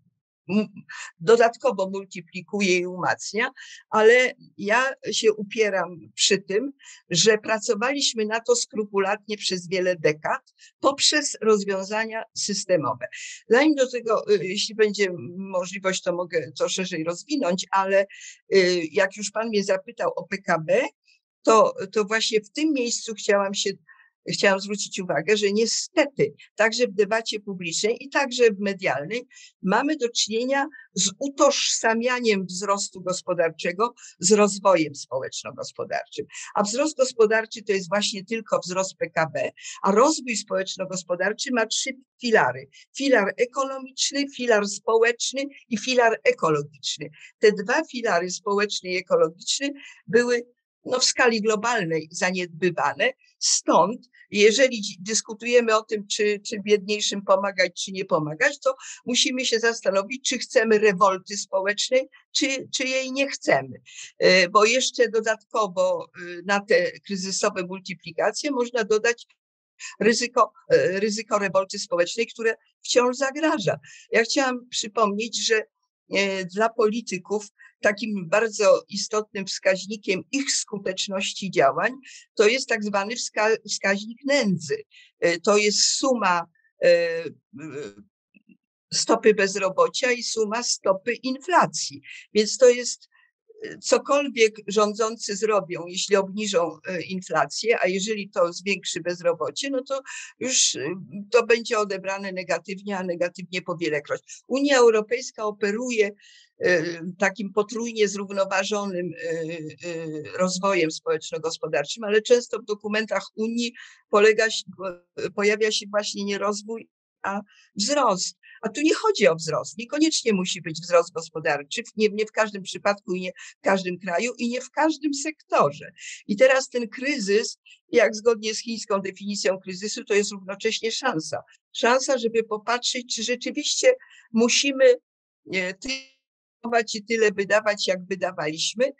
S2: dodatkowo multiplikuje i umacnia, ale ja się upieram przy tym, że pracowaliśmy na to skrupulatnie przez wiele dekad poprzez rozwiązania systemowe. Zanim do tego, jeśli będzie możliwość, to mogę to szerzej rozwinąć, ale jak już pan mnie zapytał o PKB, to właśnie w tym miejscu chciałam zwrócić uwagę, że niestety także w debacie publicznej i także w medialnej mamy do czynienia z utożsamianiem wzrostu gospodarczego z rozwojem społeczno-gospodarczym. A wzrost gospodarczy to jest właśnie tylko wzrost PKB, a rozwój społeczno-gospodarczy ma 3 filary. Filar ekonomiczny, filar społeczny i filar ekologiczny. Te 2 filary, społeczny i ekologiczny, były w skali globalnej zaniedbywane. Stąd, jeżeli dyskutujemy o tym, czy biedniejszym pomagać, czy nie pomagać, to musimy się zastanowić, czy chcemy rewolty społecznej, czy jej nie chcemy. Bo jeszcze dodatkowo na te kryzysowe multiplikacje można dodać ryzyko rewolty społecznej, które wciąż zagraża. Ja chciałam przypomnieć, że dla polityków takim bardzo istotnym wskaźnikiem ich skuteczności działań to jest tak zwany wskaźnik nędzy. To jest suma stopy bezrobocia i suma stopy inflacji. Więc to jest cokolwiek rządzący zrobią, jeśli obniżą inflację, a jeżeli to zwiększy bezrobocie, no to już to będzie odebrane negatywnie, a negatywnie po wielekroć. Unia Europejska operuje takim potrójnie zrównoważonym rozwojem społeczno-gospodarczym, ale często w dokumentach Unii pojawia się właśnie nie rozwój, a wzrost. A tu nie chodzi o wzrost. Niekoniecznie musi być wzrost gospodarczy, nie w każdym przypadku i nie w każdym kraju i nie w każdym sektorze. I teraz ten kryzys, jak zgodnie z chińską definicją kryzysu, to jest równocześnie szansa. Szansa, żeby popatrzeć, czy rzeczywiście musimy i tyle wydawać, jak wydawaliśmy.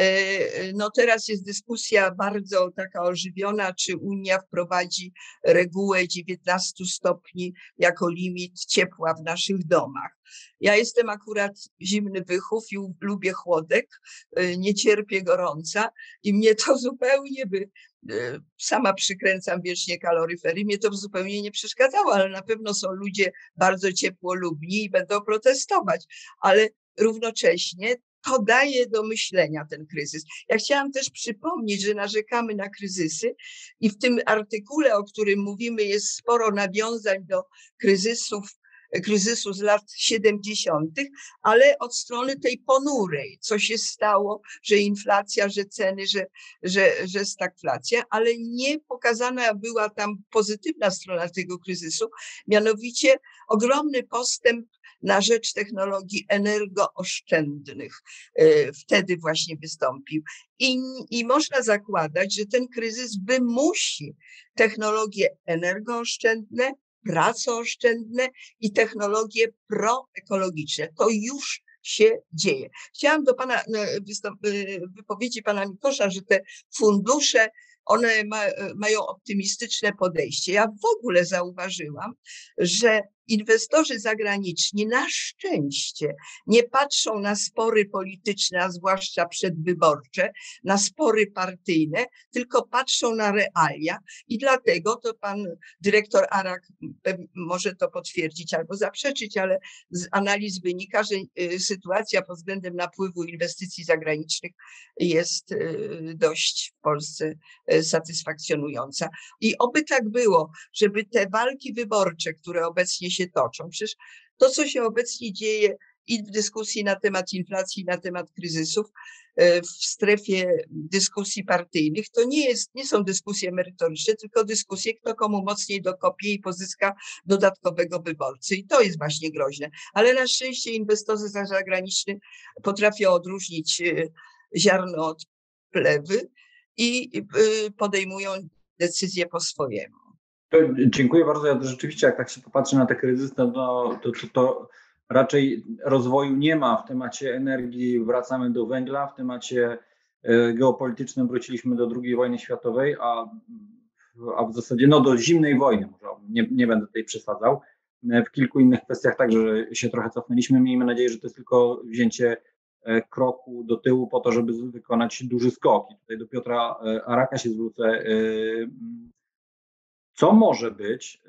S2: No teraz jest dyskusja bardzo taka ożywiona, czy Unia wprowadzi regułę 19 stopni jako limit ciepła w naszych domach. Ja jestem akurat zimny wychów i lubię chłodek, nie cierpię gorąca i mnie to zupełnie sama przykręcam wiecznie kaloryfery, mnie to zupełnie nie przeszkadzało, ale na pewno są ludzie bardzo ciepłolubni i będą protestować, ale równocześnie to daje do myślenia ten kryzys. Ja chciałam też przypomnieć, że narzekamy na kryzysy i w tym artykule, o którym mówimy, jest sporo nawiązań do kryzysu z lat 70., ale od strony tej ponurej, co się stało, że inflacja, że ceny, że stagflacja, ale nie pokazana była tam pozytywna strona tego kryzysu, mianowicie ogromny postęp na rzecz technologii energooszczędnych wtedy właśnie wystąpił. I można zakładać, że ten kryzys wymusi technologie energooszczędne, pracooszczędne i technologie proekologiczne. To już się dzieje. Chciałam do wypowiedzi pana Mikosza, że te fundusze, one mają optymistyczne podejście. Ja w ogóle zauważyłam, że inwestorzy zagraniczni na szczęście nie patrzą na spory polityczne, a zwłaszcza przedwyborcze, na spory partyjne, tylko patrzą na realia i dlatego to pan dyrektor Arak może to potwierdzić albo zaprzeczyć, ale z analiz wynika, że sytuacja pod względem napływu inwestycji zagranicznych jest dość w Polsce satysfakcjonująca. I oby tak było, żeby te walki wyborcze, które obecnie się toczą, przecież to, co się obecnie dzieje i w dyskusji na temat inflacji, na temat kryzysów, w strefie dyskusji partyjnych, to nie są dyskusje merytoryczne, tylko dyskusje, kto komu mocniej dokopie i pozyska dodatkowego wyborcy. I to jest właśnie groźne. Ale na szczęście inwestorzy zagraniczni potrafią odróżnić ziarno od plewy i podejmują decyzje po swojemu.
S1: Dziękuję bardzo. Ja rzeczywiście, jak tak się popatrzy na te kryzysy, to raczej rozwoju nie ma. W temacie energii wracamy do węgla, w temacie geopolitycznym wróciliśmy do II wojny światowej, a w zasadzie do zimnej wojny, może nie będę tutaj przesadzał. W kilku innych kwestiach także się trochę cofnęliśmy. Miejmy nadzieję, że to jest tylko wzięcie kroku do tyłu po to, żeby wykonać duży skok. I tutaj do Piotra Araka się zwrócę. Co może być,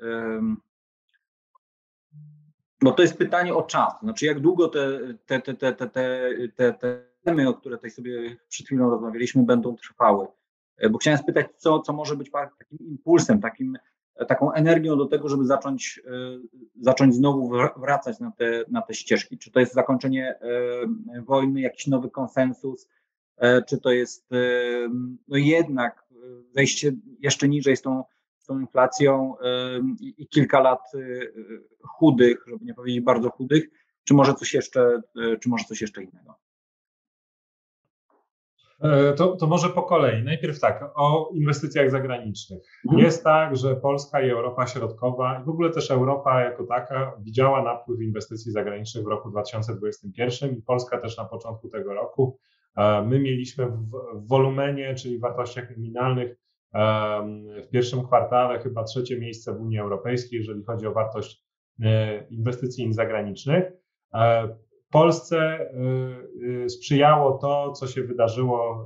S1: bo to jest pytanie o czas, znaczy jak długo te temy, o które tutaj sobie przed chwilą rozmawialiśmy, będą trwały. Bo chciałem spytać, co może być takim impulsem, taką energią do tego, żeby zacząć znowu wracać na te ścieżki. Czy to jest zakończenie wojny, jakiś nowy konsensus, czy to jest jednak zejście jeszcze niżej z tą inflacją i kilka lat chudych, żeby nie powiedzieć bardzo chudych, czy może coś jeszcze innego?
S3: To może po kolei. Najpierw tak, o inwestycjach zagranicznych. Jest tak, że Polska i Europa Środkowa i w ogóle też Europa jako taka widziała napływ inwestycji zagranicznych w roku 2021 i Polska też na początku tego roku. My mieliśmy w wolumenie, czyli w wartościach nominalnych w pierwszym kwartale chyba 3. miejsce w Unii Europejskiej, jeżeli chodzi o wartość inwestycji zagranicznych. Polsce sprzyjało to, co się wydarzyło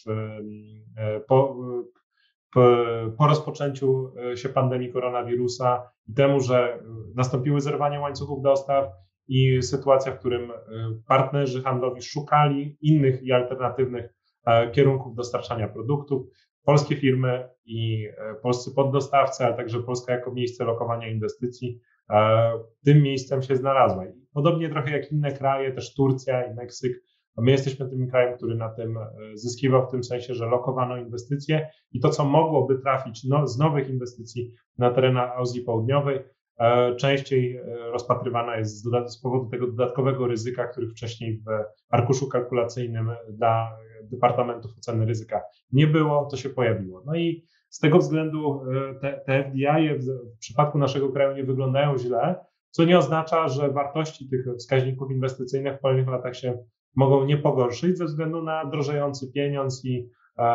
S3: po rozpoczęciu się pandemii koronawirusa i temu, że nastąpiły zerwania łańcuchów dostaw i sytuacja, w którym partnerzy handlowi szukali innych i alternatywnych kierunków dostarczania produktów. Polskie firmy i polscy poddostawcy, ale także Polska jako miejsce lokowania inwestycji tym miejscem się znalazła. Podobnie trochę jak inne kraje, też Turcja i Meksyk, my jesteśmy tym krajem, który na tym zyskiwał w tym sensie, że lokowano inwestycje i to, co mogłoby trafić z nowych inwestycji na terenach Azji Południowej, częściej rozpatrywana jest z powodu tego dodatkowego ryzyka, których wcześniej w arkuszu kalkulacyjnym dla Departamentów Oceny Ryzyka nie było, to się pojawiło. No i z tego względu te FDI w przypadku naszego kraju nie wyglądają źle, co nie oznacza, że wartości tych wskaźników inwestycyjnych w kolejnych latach się mogą nie pogorszyć ze względu na drożejący pieniądz i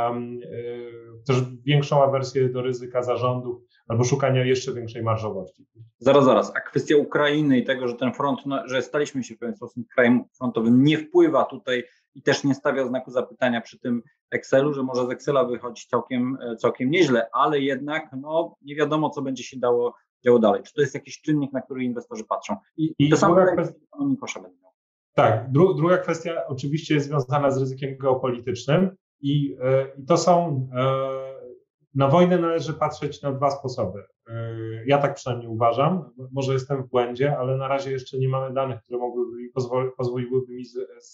S3: też większą awersję do ryzyka zarządów albo szukania jeszcze większej marżowości.
S1: Zaraz. A kwestia Ukrainy i tego, że ten front, że staliśmy się w pewien sposób krajem frontowym, nie wpływa tutaj i też nie stawia znaku zapytania przy tym Excelu, że może z Excela wychodzi całkiem nieźle, ale jednak nie wiadomo, co będzie się działo dalej. Czy to jest jakiś czynnik, na który inwestorzy patrzą? I to samo panu Mikosza będzie miał.
S3: Tak, druga kwestia oczywiście jest związana z ryzykiem geopolitycznym i to są, na wojnę należy patrzeć na 2 sposoby. Ja tak przynajmniej uważam, może jestem w błędzie, ale na razie jeszcze nie mamy danych, które pozwoliłyby mi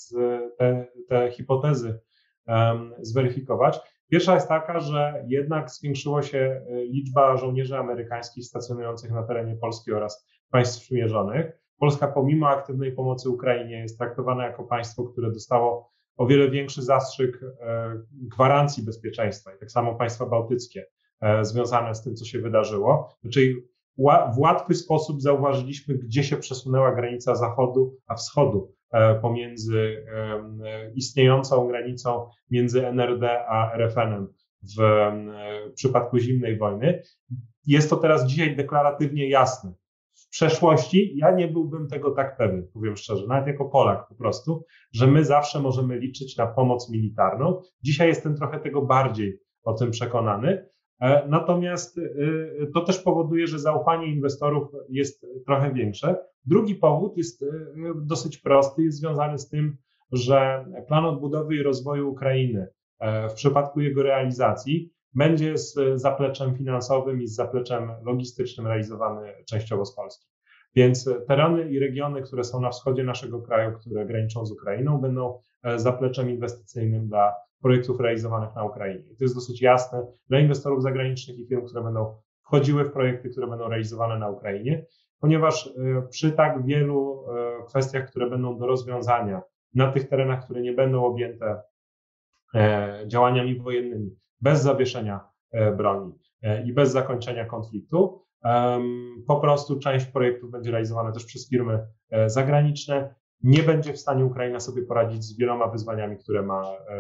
S3: te hipotezy zweryfikować. Pierwsza jest taka, że jednak zwiększyła się liczba żołnierzy amerykańskich stacjonujących na terenie Polski oraz państw sprzymierzonych. Polska pomimo aktywnej pomocy Ukrainie jest traktowana jako państwo, które dostało o wiele większy zastrzyk gwarancji bezpieczeństwa i tak samo państwa bałtyckie związane z tym, co się wydarzyło. Czyli w łatwy sposób zauważyliśmy, gdzie się przesunęła granica zachodu a wschodu pomiędzy istniejącą granicą między NRD a RFN-em w przypadku zimnej wojny. Jest to teraz dzisiaj deklaratywnie jasne. W przeszłości ja nie byłbym tego tak pewien, powiem szczerze, nawet jako Polak po prostu, że my zawsze możemy liczyć na pomoc militarną. Dzisiaj jestem trochę tego bardziej o tym przekonany. Natomiast to też powoduje, że zaufanie inwestorów jest trochę większe. Drugi powód jest dosyć prosty, jest związany z tym, że plan odbudowy i rozwoju Ukrainy w przypadku jego realizacji będzie z zapleczem finansowym i z zapleczem logistycznym realizowany częściowo z Polski. Więc tereny i regiony, które są na wschodzie naszego kraju, które graniczą z Ukrainą, będą zapleczem inwestycyjnym dla projektów realizowanych na Ukrainie. I to jest dosyć jasne dla inwestorów zagranicznych i firm, które będą wchodziły w projekty, które będą realizowane na Ukrainie, ponieważ przy tak wielu kwestiach, które będą do rozwiązania na tych terenach, które nie będą objęte działaniami wojennymi, bez zawieszenia broni i bez zakończenia konfliktu, po prostu część projektów będzie realizowana też przez firmy zagraniczne. Nie będzie w stanie Ukraina sobie poradzić z wieloma wyzwaniami, które ma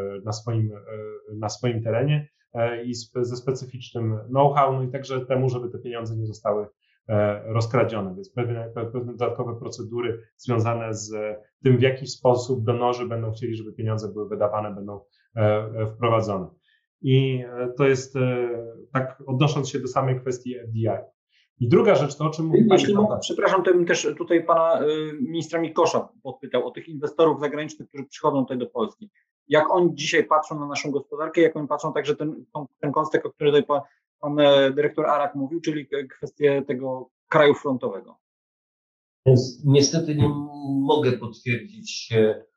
S3: na swoim terenie i ze specyficznym know-how, no i także temu, żeby te pieniądze nie zostały rozkradzione, więc pewne dodatkowe procedury związane z tym, w jaki sposób donorzy będą chcieli, żeby pieniądze były wydawane, będą wprowadzone. I to jest tak, odnosząc się do samej kwestii FDI. I druga rzecz, to o czym mówi
S1: Jeśli mogę, przepraszam, to bym też tutaj pana ministra Mikosza podpytał o tych inwestorów zagranicznych, którzy przychodzą tutaj do Polski. Jak oni dzisiaj patrzą na naszą gospodarkę, jak oni patrzą także ten kontekst, o którym tutaj pan dyrektor Arak mówił, czyli kwestię tego kraju frontowego.
S4: Więc niestety nie mogę potwierdzić,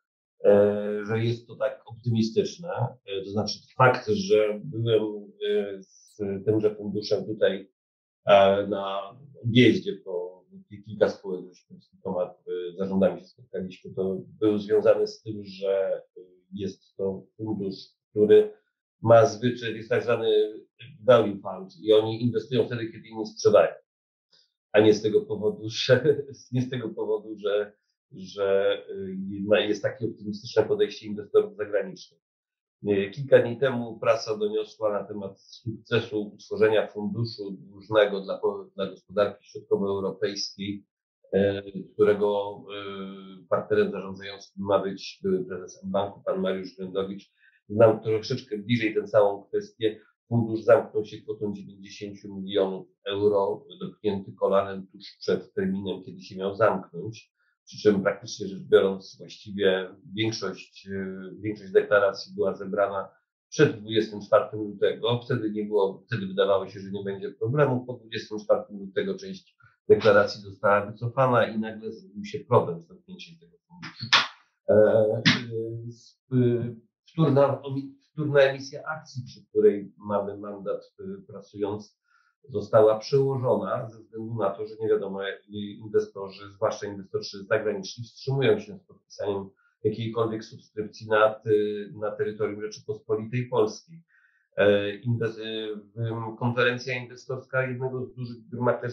S4: że jest to tak optymistyczne. To znaczy fakt, że byłem z tymże funduszem tutaj na objeździe po kilka spółek, żeśmy z kilkoma zarządami się spotkaliśmy, to był związany z tym, że jest to fundusz, który ma zwyczaj, jest tak zwany value fund i oni inwestują wtedy, kiedy inni sprzedają, a nie z tego powodu, że jest takie optymistyczne podejście inwestorów zagranicznych. Kilka dni temu prasa doniosła na temat sukcesu utworzenia funduszu dłużnego dla gospodarki środkowoeuropejskiej, którego partnerem zarządzającym ma być były prezes banku, pan Mariusz Grędowicz. Znam troszeczkę bliżej tę całą kwestię. Fundusz zamknął się kwotą 90 milionów euro, dotknięty kolanem tuż przed terminem, kiedy się miał zamknąć. Przy czym praktycznie rzecz biorąc właściwie większość deklaracji była zebrana przed 24 lutego. Wtedy wydawało się, że nie będzie problemu. Po 24 lutego część deklaracji została wycofana i nagle zrobił się problem z zamknięciem tego funduszu. Wtórna emisja akcji, przy której mamy mandat pracując, została przełożona ze względu na to, że nie wiadomo, inwestorzy, zwłaszcza inwestorzy zagraniczni, wstrzymują się z podpisaniem jakiejkolwiek subskrypcji na terytorium Rzeczypospolitej Polskiej. Konferencja inwestorska jednego z dużych firm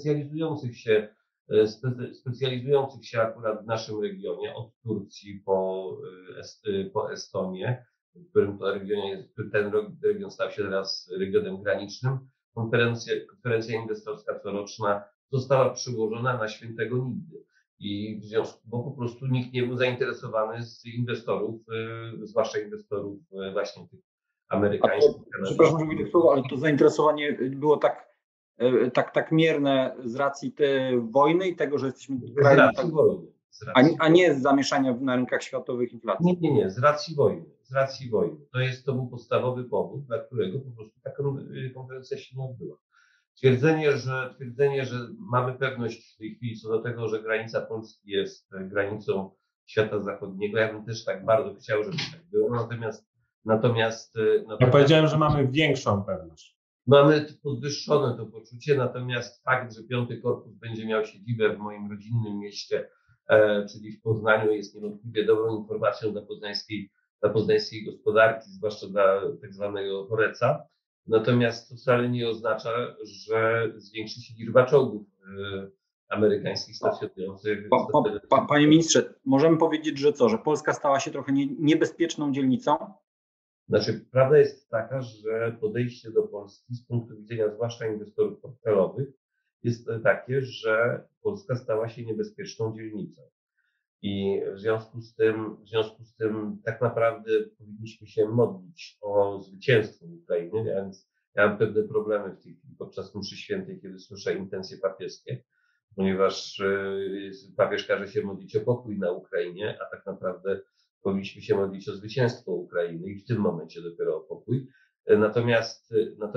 S4: specjalizujących się akurat w naszym regionie, od Turcji po Estonię, w którym ten region stał się teraz regionem granicznym. Konferencja inwestorska coroczna została przyłożona na świętego nigdy. I bo po prostu nikt nie był zainteresowany z inwestorów, zwłaszcza inwestorów właśnie tych amerykańskich.
S1: Przepraszam, że mówię słowo, ale to zainteresowanie było tak mierne z racji tej wojny i tego, że jesteśmy krajem, a nie z zamieszania na rynkach światowych inflacji.
S4: Nie, z racji wojny. To był podstawowy powód, dla którego po prostu taka konferencja się nie odbyła. Twierdzenie, że mamy pewność w tej chwili co do tego, że granica Polski jest granicą świata zachodniego, ja bym też tak bardzo chciał, żeby tak było, natomiast
S3: ja powiedziałem, że mamy większą pewność.
S4: Mamy podwyższone to poczucie, natomiast fakt, że 5. Korpus będzie miał siedzibę w moim rodzinnym mieście, czyli w Poznaniu, jest niewątpliwie dobrą informacją dla poznańskiej gospodarki, zwłaszcza dla tak zwanego Horeca. Natomiast to wcale nie oznacza, że zwiększy się liczba czołgów amerykańskich stacjonujących.
S1: Panie ministrze, możemy powiedzieć, że Polska stała się trochę niebezpieczną dzielnicą?
S4: Znaczy, prawda jest taka, że podejście do Polski z punktu widzenia zwłaszcza inwestorów portfelowych jest takie, że Polska stała się niebezpieczną dzielnicą. I w związku z tym tak naprawdę powinniśmy się modlić o zwycięstwo Ukrainy, więc ja mam pewne problemy w tej chwili podczas mszy świętej, kiedy słyszę intencje papieskie, ponieważ papież każe się modlić o pokój na Ukrainie, a tak naprawdę powinniśmy się modlić o zwycięstwo Ukrainy i w tym momencie dopiero o pokój. Natomiast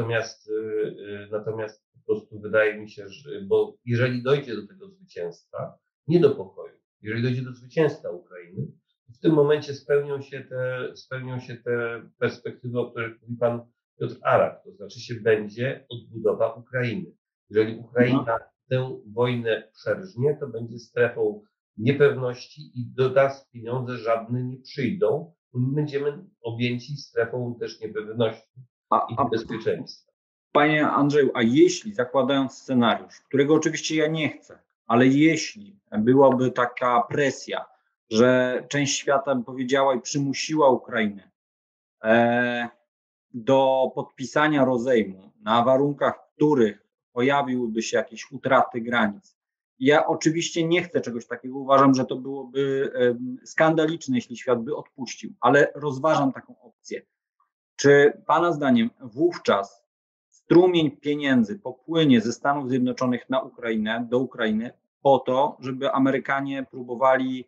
S4: po prostu wydaje mi się, że bo jeżeli dojdzie do tego zwycięstwa, nie do pokoju, jeżeli dojdzie do zwycięstwa Ukrainy, w tym momencie spełnią się te perspektywy, o których mówi pan Piotr Arak, to znaczy się będzie odbudowa Ukrainy. Jeżeli Ukraina tę wojnę przerżnie, to będzie strefą niepewności i do nas pieniądze żadne nie przyjdą, bo my będziemy objęci strefą też niepewności i bezpieczeństwa.
S1: Panie Andrzeju, a jeśli, zakładając scenariusz, którego oczywiście ja nie chcę, ale jeśli byłaby taka presja, że część świata by powiedziała i przymusiła Ukrainę do podpisania rozejmu na warunkach, w których pojawiłyby się jakieś utraty granic. Ja oczywiście nie chcę czegoś takiego, uważam, że to byłoby skandaliczne, jeśli świat by odpuścił, ale rozważam taką opcję. Czy pana zdaniem wówczas strumień pieniędzy popłynie ze Stanów Zjednoczonych na Ukrainę, do Ukrainy, po to, żeby Amerykanie próbowali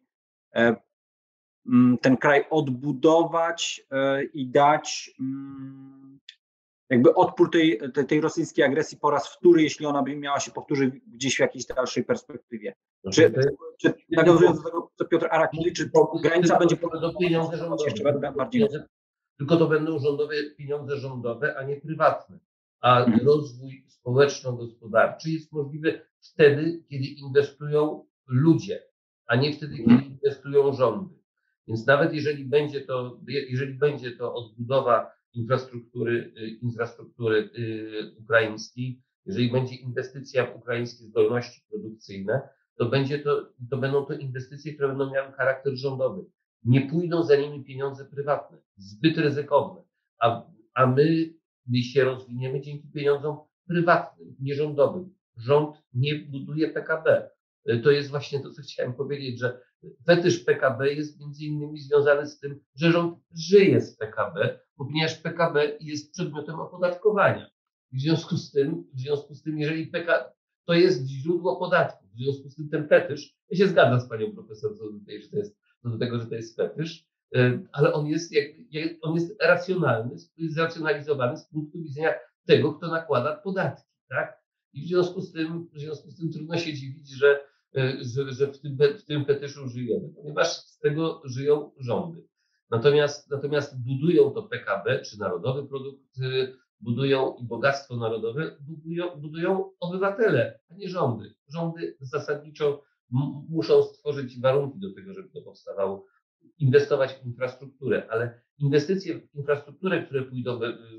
S1: ten kraj odbudować i dać jakby odpór tej rosyjskiej agresji po raz wtóry, jeśli ona by miała się powtórzyć gdzieś w jakiejś dalszej perspektywie. Czy nawiązując do tego, co Piotr Arak mówi, czy granica będzie
S4: pieniądze rządowe,
S1: bardziej?
S4: tylko to będą pieniądze rządowe, a nie prywatne. A rozwój społeczno-gospodarczy jest możliwy wtedy, kiedy inwestują ludzie, a nie wtedy, kiedy inwestują rządy. Więc nawet jeżeli będzie to odbudowa infrastruktury ukraińskiej, jeżeli będzie inwestycja w ukraińskie zdolności produkcyjne, to będą to inwestycje, które będą miały charakter rządowy. nie pójdą za nimi pieniądze prywatne, zbyt ryzykowne, a my się rozwiniemy dzięki pieniądzom prywatnym, nierządowym. Rząd nie buduje PKB. To jest właśnie to, co chciałem powiedzieć, że fetysz PKB jest między innymi związany z tym, że rząd żyje z PKB, ponieważ PKB jest przedmiotem opodatkowania. W związku z tym, jeżeli PKB to jest źródło podatków, w związku z tym ten fetysz, ja się zgadzam z panią profesor co do tego, że to jest fetysz, ale on jest racjonalny, jest zracjonalizowany z punktu widzenia tego, kto nakłada podatki, tak? I w związku z tym trudno się dziwić, że w tym fetyszu żyjemy, ponieważ z tego żyją rządy. Natomiast budują to PKB, czy narodowy produkt, budują i bogactwo narodowe, budują obywatele, a nie rządy. Rządy zasadniczo muszą stworzyć warunki do tego, żeby to powstawało, inwestować w infrastrukturę, ale inwestycje w infrastrukturę, które pójdą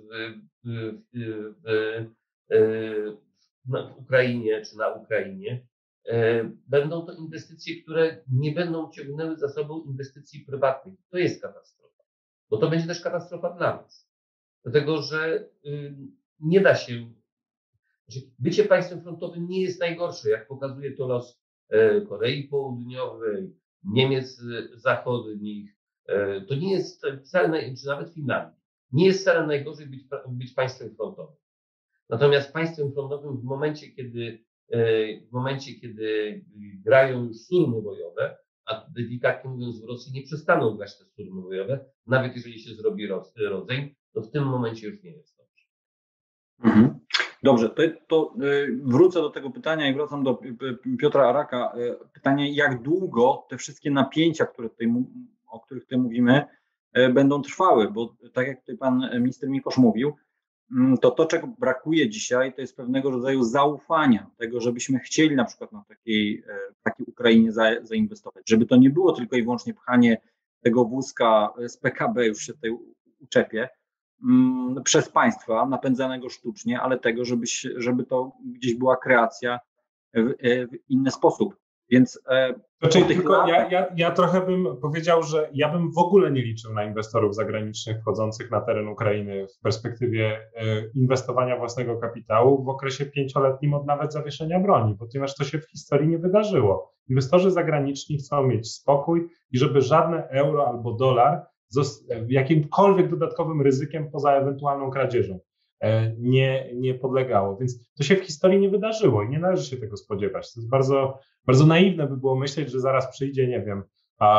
S4: w Ukrainie czy na Ukrainie, będą to inwestycje, które nie będą ciągnęły za sobą inwestycji prywatnych. To jest katastrofa, bo to będzie też katastrofa dla nas. Dlatego, że nie da się, bycie państwem frontowym nie jest najgorsze, jak pokazuje to los Korei Południowej, Niemiec Zachodnich. To nie jest wcale, czy nawet Finlandii, nie jest wcale najgorzej być państwem frontowym. Natomiast państwem frontowym w momencie, kiedy grają już szturmy bojowe, a delikatnie mówiąc w Rosji nie przestaną grać te szturmy bojowe, nawet jeżeli się zrobi rodzeń, to w tym momencie już nie jest dobrze.
S1: Mhm. Dobrze, to wrócę do tego pytania i wracam do Piotra Araka. Pytanie, jak długo te wszystkie napięcia, o których tutaj mówimy, będą trwały, bo tak jak tutaj pan minister Mikosz mówił, to czego brakuje dzisiaj, to jest pewnego rodzaju zaufania, tego, żebyśmy chcieli na przykład na takiej Ukrainie zainwestować, żeby to nie było tylko i wyłącznie pchanie tego wózka z PKB, już się tutaj uczepię, przez państwa napędzanego sztucznie, ale tego, żeby to gdzieś była kreacja w inny sposób. Więc
S3: ja trochę bym powiedział, że ja bym w ogóle nie liczył na inwestorów zagranicznych wchodzących na teren Ukrainy w perspektywie inwestowania własnego kapitału w okresie 5-letnim od nawet zawieszenia broni, ponieważ to się w historii nie wydarzyło. Inwestorzy zagraniczni chcą mieć spokój i żeby żadne euro albo dolar jakimkolwiek dodatkowym ryzykiem poza ewentualną kradzieżą nie podlegało. Więc to się w historii nie wydarzyło i nie należy się tego spodziewać. To jest bardzo, bardzo naiwne by było myśleć, że zaraz przyjdzie, nie wiem,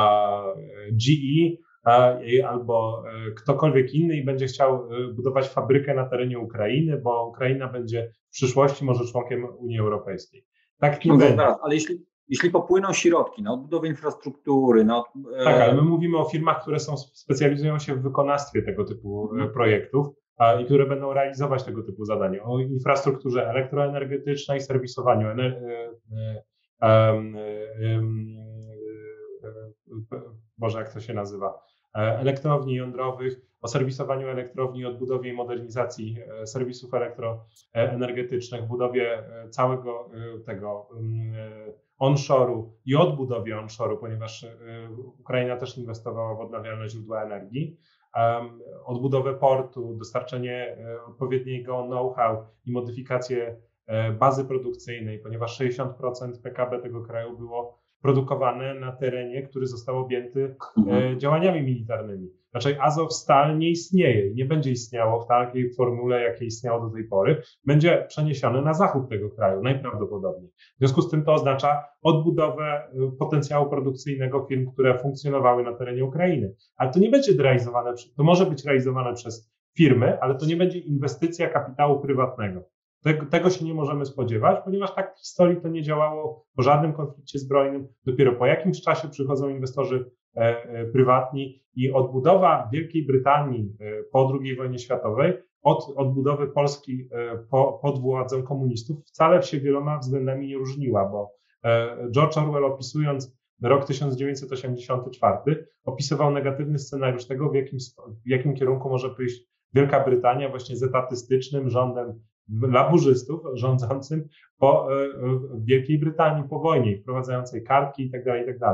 S3: GE albo ktokolwiek inny i będzie chciał budować fabrykę na terenie Ukrainy, bo Ukraina będzie w przyszłości może członkiem Unii Europejskiej. Tak nie będzie.
S1: Zaraz, ale jeśli popłyną środki na odbudowę infrastruktury,
S3: Tak, ale my mówimy o firmach, które specjalizują się w wykonawstwie tego typu projektów i które będą realizować tego typu zadania. O infrastrukturze elektroenergetycznej, serwisowaniu Boże, jak to się nazywa? Elektrowni jądrowych, o serwisowaniu elektrowni, odbudowie i modernizacji serwisów elektroenergetycznych, budowie całego tego onshore'u i odbudowie onshore'u, ponieważ Ukraina też inwestowała w odnawialne źródła energii, odbudowę portu, dostarczenie odpowiedniego know-how i modyfikację bazy produkcyjnej, ponieważ 60% PKB tego kraju było produkowane na terenie, który został objęty działaniami militarnymi. Znaczy Azovstal nie istnieje i nie będzie istniało w takiej formule, jakiej istniało do tej pory. Będzie przeniesione na zachód tego kraju, najprawdopodobniej. W związku z tym to oznacza odbudowę potencjału produkcyjnego firm, które funkcjonowały na terenie Ukrainy. Ale to nie będzie realizowane, to może być realizowane przez firmy, ale to nie będzie inwestycja kapitału prywatnego. Tego się nie możemy spodziewać, ponieważ tak w historii to nie działało po żadnym konflikcie zbrojnym. Dopiero po jakimś czasie przychodzą inwestorzy prywatni i odbudowa Wielkiej Brytanii po II wojnie światowej od odbudowy Polski pod władzą komunistów wcale się wieloma względami nie różniła, bo George Orwell, opisując rok 1984, opisywał negatywny scenariusz tego, w jakim kierunku może pójść Wielka Brytania właśnie z etatystycznym rządem laburzystów rządzącym w Wielkiej Brytanii po wojnie, wprowadzającej kartki i tak dalej, i tak dalej.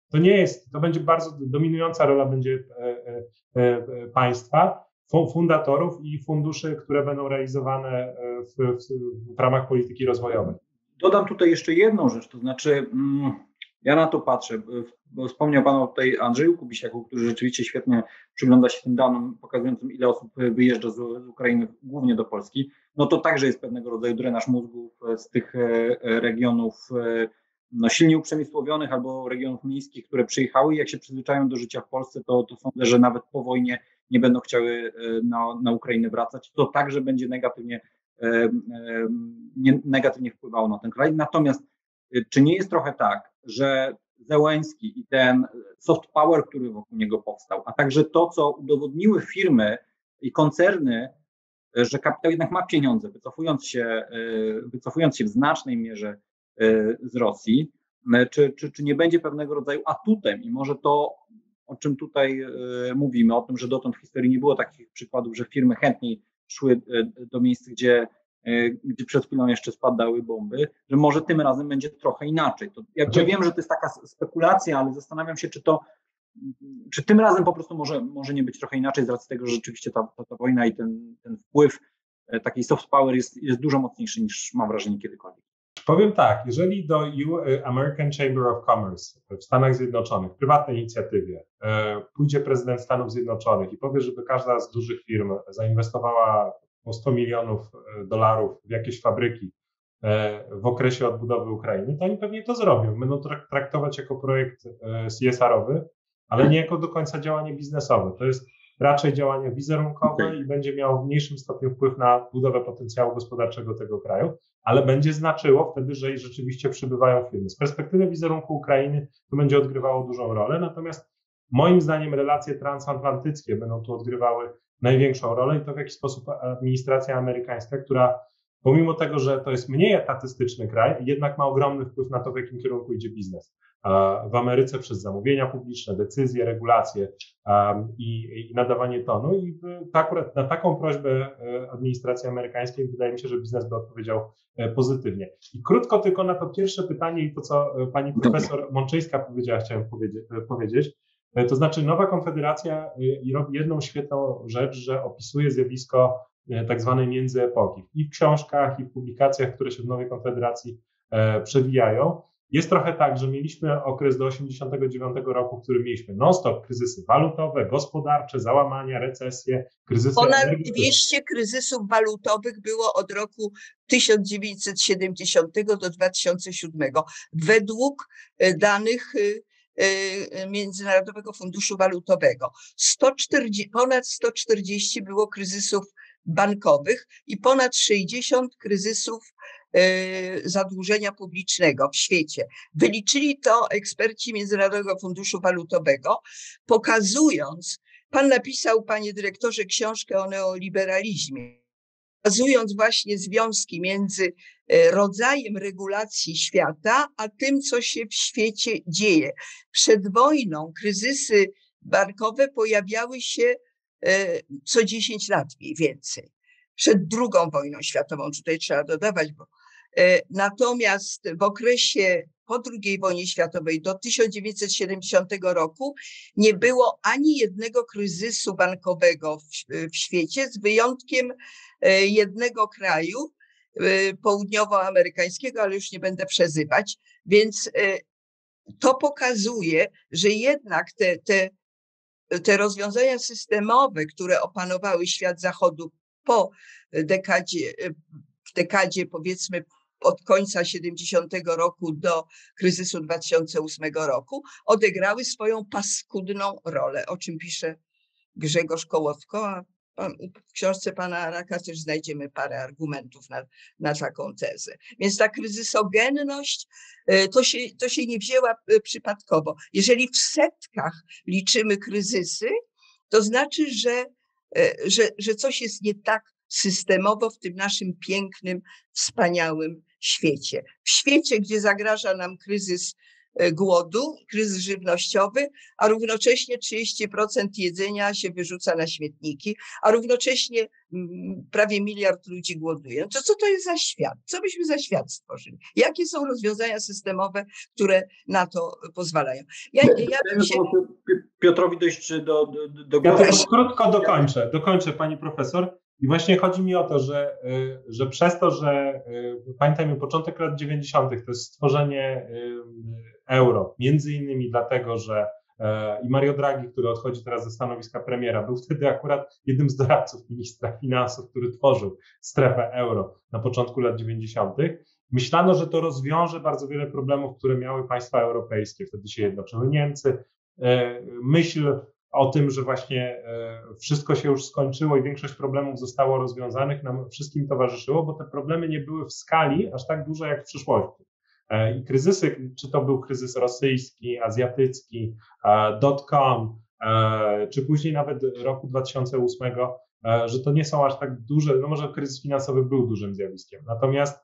S3: to nie jest, to będzie bardzo dominująca rola będzie państwa, fundatorów i funduszy, które będą realizowane w ramach polityki rozwojowej.
S1: Dodam tutaj jeszcze jedną rzecz, to znaczy ja na to patrzę, bo wspomniał Pan o tutaj Andrzeju Kubisiaku, który rzeczywiście świetnie przygląda się tym danym pokazującym, ile osób wyjeżdża z Ukrainy głównie do Polski. No to także jest pewnego rodzaju drenaż mózgów z tych regionów silnie uprzemysłowionych albo regionów miejskich, które przyjechały i jak się przyzwyczają do życia w Polsce, to sądzę, że nawet po wojnie nie będą chciały na Ukrainę wracać. To także będzie negatywnie wpływało na ten kraj. Natomiast czy nie jest trochę tak, że Zełenski i ten soft power, który wokół niego powstał, a także to, co udowodniły firmy i koncerny, że kapitał jednak ma pieniądze, wycofując się w znacznej mierze z Rosji, czy nie będzie pewnego rodzaju atutem i może to, o czym tutaj mówimy, o tym, że dotąd w historii nie było takich przykładów, że firmy chętniej szły do miejsc, gdzie przed chwilą jeszcze spadały bomby, że może tym razem będzie trochę inaczej. To jakby wiem, że to jest taka spekulacja, ale zastanawiam się, czy tym razem po prostu może nie być trochę inaczej z racji tego, że rzeczywiście ta wojna i ten wpływ takiej soft power jest dużo mocniejszy niż mam wrażenie kiedykolwiek.
S3: Powiem tak, jeżeli do American Chamber of Commerce w Stanach Zjednoczonych, prywatnej inicjatywie, pójdzie prezydent Stanów Zjednoczonych i powie, żeby każda z dużych firm zainwestowała po $100 milionów w jakieś fabryki w okresie odbudowy Ukrainy, to oni pewnie to zrobią. Będą traktować jako projekt CSR-owy, ale nie jako do końca działanie biznesowe. To jest raczej działanie wizerunkowe i będzie miało w mniejszym stopniu wpływ na budowę potencjału gospodarczego tego kraju, ale będzie znaczyło wtedy, że rzeczywiście przybywają firmy. Z perspektywy wizerunku Ukrainy to będzie odgrywało dużą rolę, natomiast moim zdaniem relacje transatlantyckie będą tu odgrywały największą rolę i to w jaki sposób administracja amerykańska, która pomimo tego, że to jest mniej etatystyczny kraj, jednak ma ogromny wpływ na to, w jakim kierunku idzie biznes. W Ameryce przez zamówienia publiczne, decyzje, regulacje i nadawanie tonu. I akurat na taką prośbę administracji amerykańskiej wydaje mi się, że biznes by odpowiedział pozytywnie. I krótko tylko na to pierwsze pytanie i to, co pani profesor Mączyńska powiedziała, chciałem powiedzieć. To znaczy Nowa Konfederacja robi jedną świetną rzecz, że opisuje zjawisko tak zwanej międzyepoki. I w książkach, i w publikacjach, które się w Nowej Konfederacji przewijają. Jest trochę tak, że mieliśmy okres do 1989 roku, w którym mieliśmy non-stop kryzysy walutowe, gospodarcze, załamania, recesje, kryzysy...
S2: Ponad 200 kryzysów walutowych było od roku 1970 do 2007 według danych Międzynarodowego Funduszu Walutowego. Ponad 140 było kryzysów bankowych i ponad 60 kryzysów zadłużenia publicznego w świecie. Wyliczyli to eksperci Międzynarodowego Funduszu Walutowego, pokazując, pan napisał, panie dyrektorze, książkę o neoliberalizmie, pokazując właśnie związki między rodzajem regulacji świata, a tym, co się w świecie dzieje. Przed wojną kryzysy bankowe pojawiały się co 10 lat mniej więcej. Przed II wojną światową, tutaj trzeba dodawać, bo natomiast w okresie po II wojnie światowej do 1970 roku nie było ani jednego kryzysu bankowego w świecie, z wyjątkiem jednego kraju południowoamerykańskiego, ale już nie będę przezywać, więc to pokazuje, że jednak te rozwiązania systemowe, które opanowały świat Zachodu po w dekadzie powiedzmy od końca 70 roku do kryzysu 2008 roku, odegrały swoją paskudną rolę, o czym pisze Grzegorz Kołowko, a w książce pana Araka też znajdziemy parę argumentów na taką tezę. Więc ta kryzysogenność to się nie wzięła przypadkowo. Jeżeli w setkach liczymy kryzysy, to znaczy, że coś jest nie tak systemowo w tym naszym pięknym, wspaniałym świecie. W świecie, gdzie zagraża nam kryzys głodu, kryzys żywnościowy, a równocześnie 30% jedzenia się wyrzuca na śmietniki, a równocześnie prawie 1 miliard ludzi głoduje. No to co to jest za świat? Co byśmy za świat stworzyli? Jakie są rozwiązania systemowe, które na to pozwalają?
S1: Piotrowi dojść do
S3: ja tylko krótko dokończę pani profesor. I właśnie chodzi mi o to, że przez to, że pamiętajmy, początek lat 90. to jest stworzenie euro, między innymi dlatego, że i Mario Draghi, który odchodzi teraz ze stanowiska premiera, był wtedy akurat jednym z doradców ministra finansów, który tworzył strefę euro na początku lat 90. Myślano, że to rozwiąże bardzo wiele problemów, które miały państwa europejskie. Wtedy się jednoczyły Niemcy. Myśl o tym, że właśnie wszystko się już skończyło i większość problemów zostało rozwiązanych, nam wszystkim towarzyszyło, bo te problemy nie były w skali aż tak duże jak w przyszłości. I kryzysy, czy to był kryzys rosyjski, azjatycki, dot-com, czy później nawet roku 2008, że to nie są aż tak duże, no może kryzys finansowy był dużym zjawiskiem. Natomiast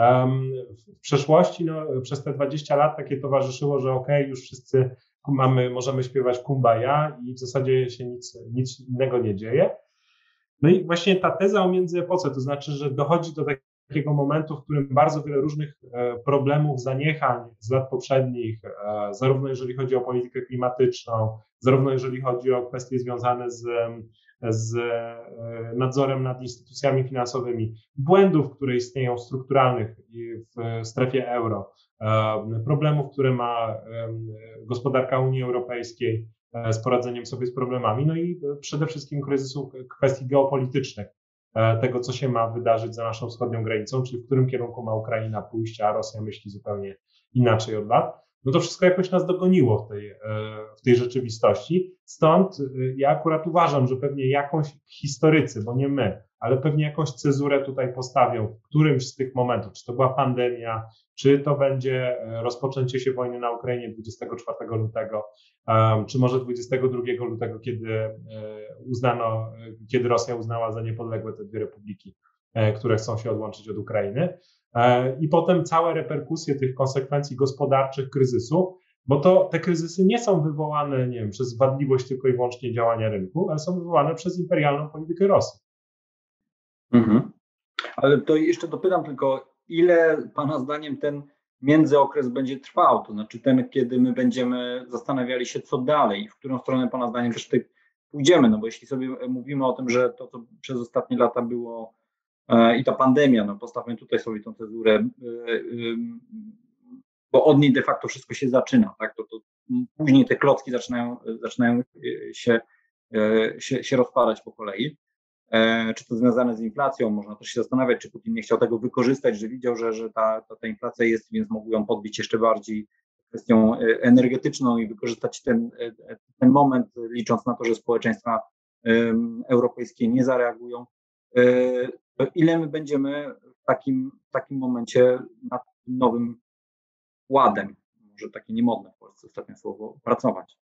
S3: w przeszłości, przez te 20 lat takie towarzyszyło, że już wszyscy możemy śpiewać Kumbaya i w zasadzie się nic innego nie dzieje. No i właśnie ta teza o międzyepoce, to znaczy, że dochodzi do takiego momentu, w którym bardzo wiele różnych problemów, zaniechań z lat poprzednich, zarówno jeżeli chodzi o politykę klimatyczną, zarówno jeżeli chodzi o kwestie związane z nadzorem nad instytucjami finansowymi, błędów, które istnieją strukturalnych w strefie euro, problemów, które ma gospodarka Unii Europejskiej z poradzeniem sobie z problemami, no i przede wszystkim kryzysu kwestii geopolitycznych, tego, co się ma wydarzyć za naszą wschodnią granicą, czyli w którym kierunku ma Ukraina pójść, a Rosja myśli zupełnie inaczej od lat. No to wszystko jakoś nas dogoniło w tej rzeczywistości. Stąd ja akurat uważam, że pewnie jakąś historycy, bo nie my, ale pewnie jakąś cezurę tutaj postawią w którymś z tych momentów, czy to była pandemia, czy to będzie rozpoczęcie się wojny na Ukrainie 24 lutego, czy może 22 lutego, kiedy Rosja uznała za niepodległe te dwie republiki, które chcą się odłączyć od Ukrainy. I potem całe reperkusje tych konsekwencji gospodarczych kryzysu, bo te kryzysy nie są wywołane, nie wiem, przez wadliwość tylko i wyłącznie działania rynku, ale są wywołane przez imperialną politykę Rosji.
S1: Mhm. Ale to jeszcze dopytam tylko, ile pana zdaniem ten międzyokres będzie trwał? To znaczy ten, kiedy my będziemy zastanawiali się, co dalej, w którą stronę pana zdaniem też tutaj pójdziemy, no bo jeśli sobie mówimy o tym, że to, co przez ostatnie lata było i ta pandemia, no postawmy tutaj sobie tą cezurę, bo od niej de facto wszystko się zaczyna, tak? To później te klocki zaczynają się rozpadać po kolei. Czy to związane z inflacją, można też się zastanawiać, czy Putin nie chciał tego wykorzystać, że widział, że ta inflacja jest, więc mógł ją podbić jeszcze bardziej kwestią energetyczną i wykorzystać ten moment, licząc na to, że społeczeństwa europejskie nie zareagują. To ile my będziemy w takim momencie nad tym nowym ładem, może takie niemodne w Polsce ostatnie słowo, pracować?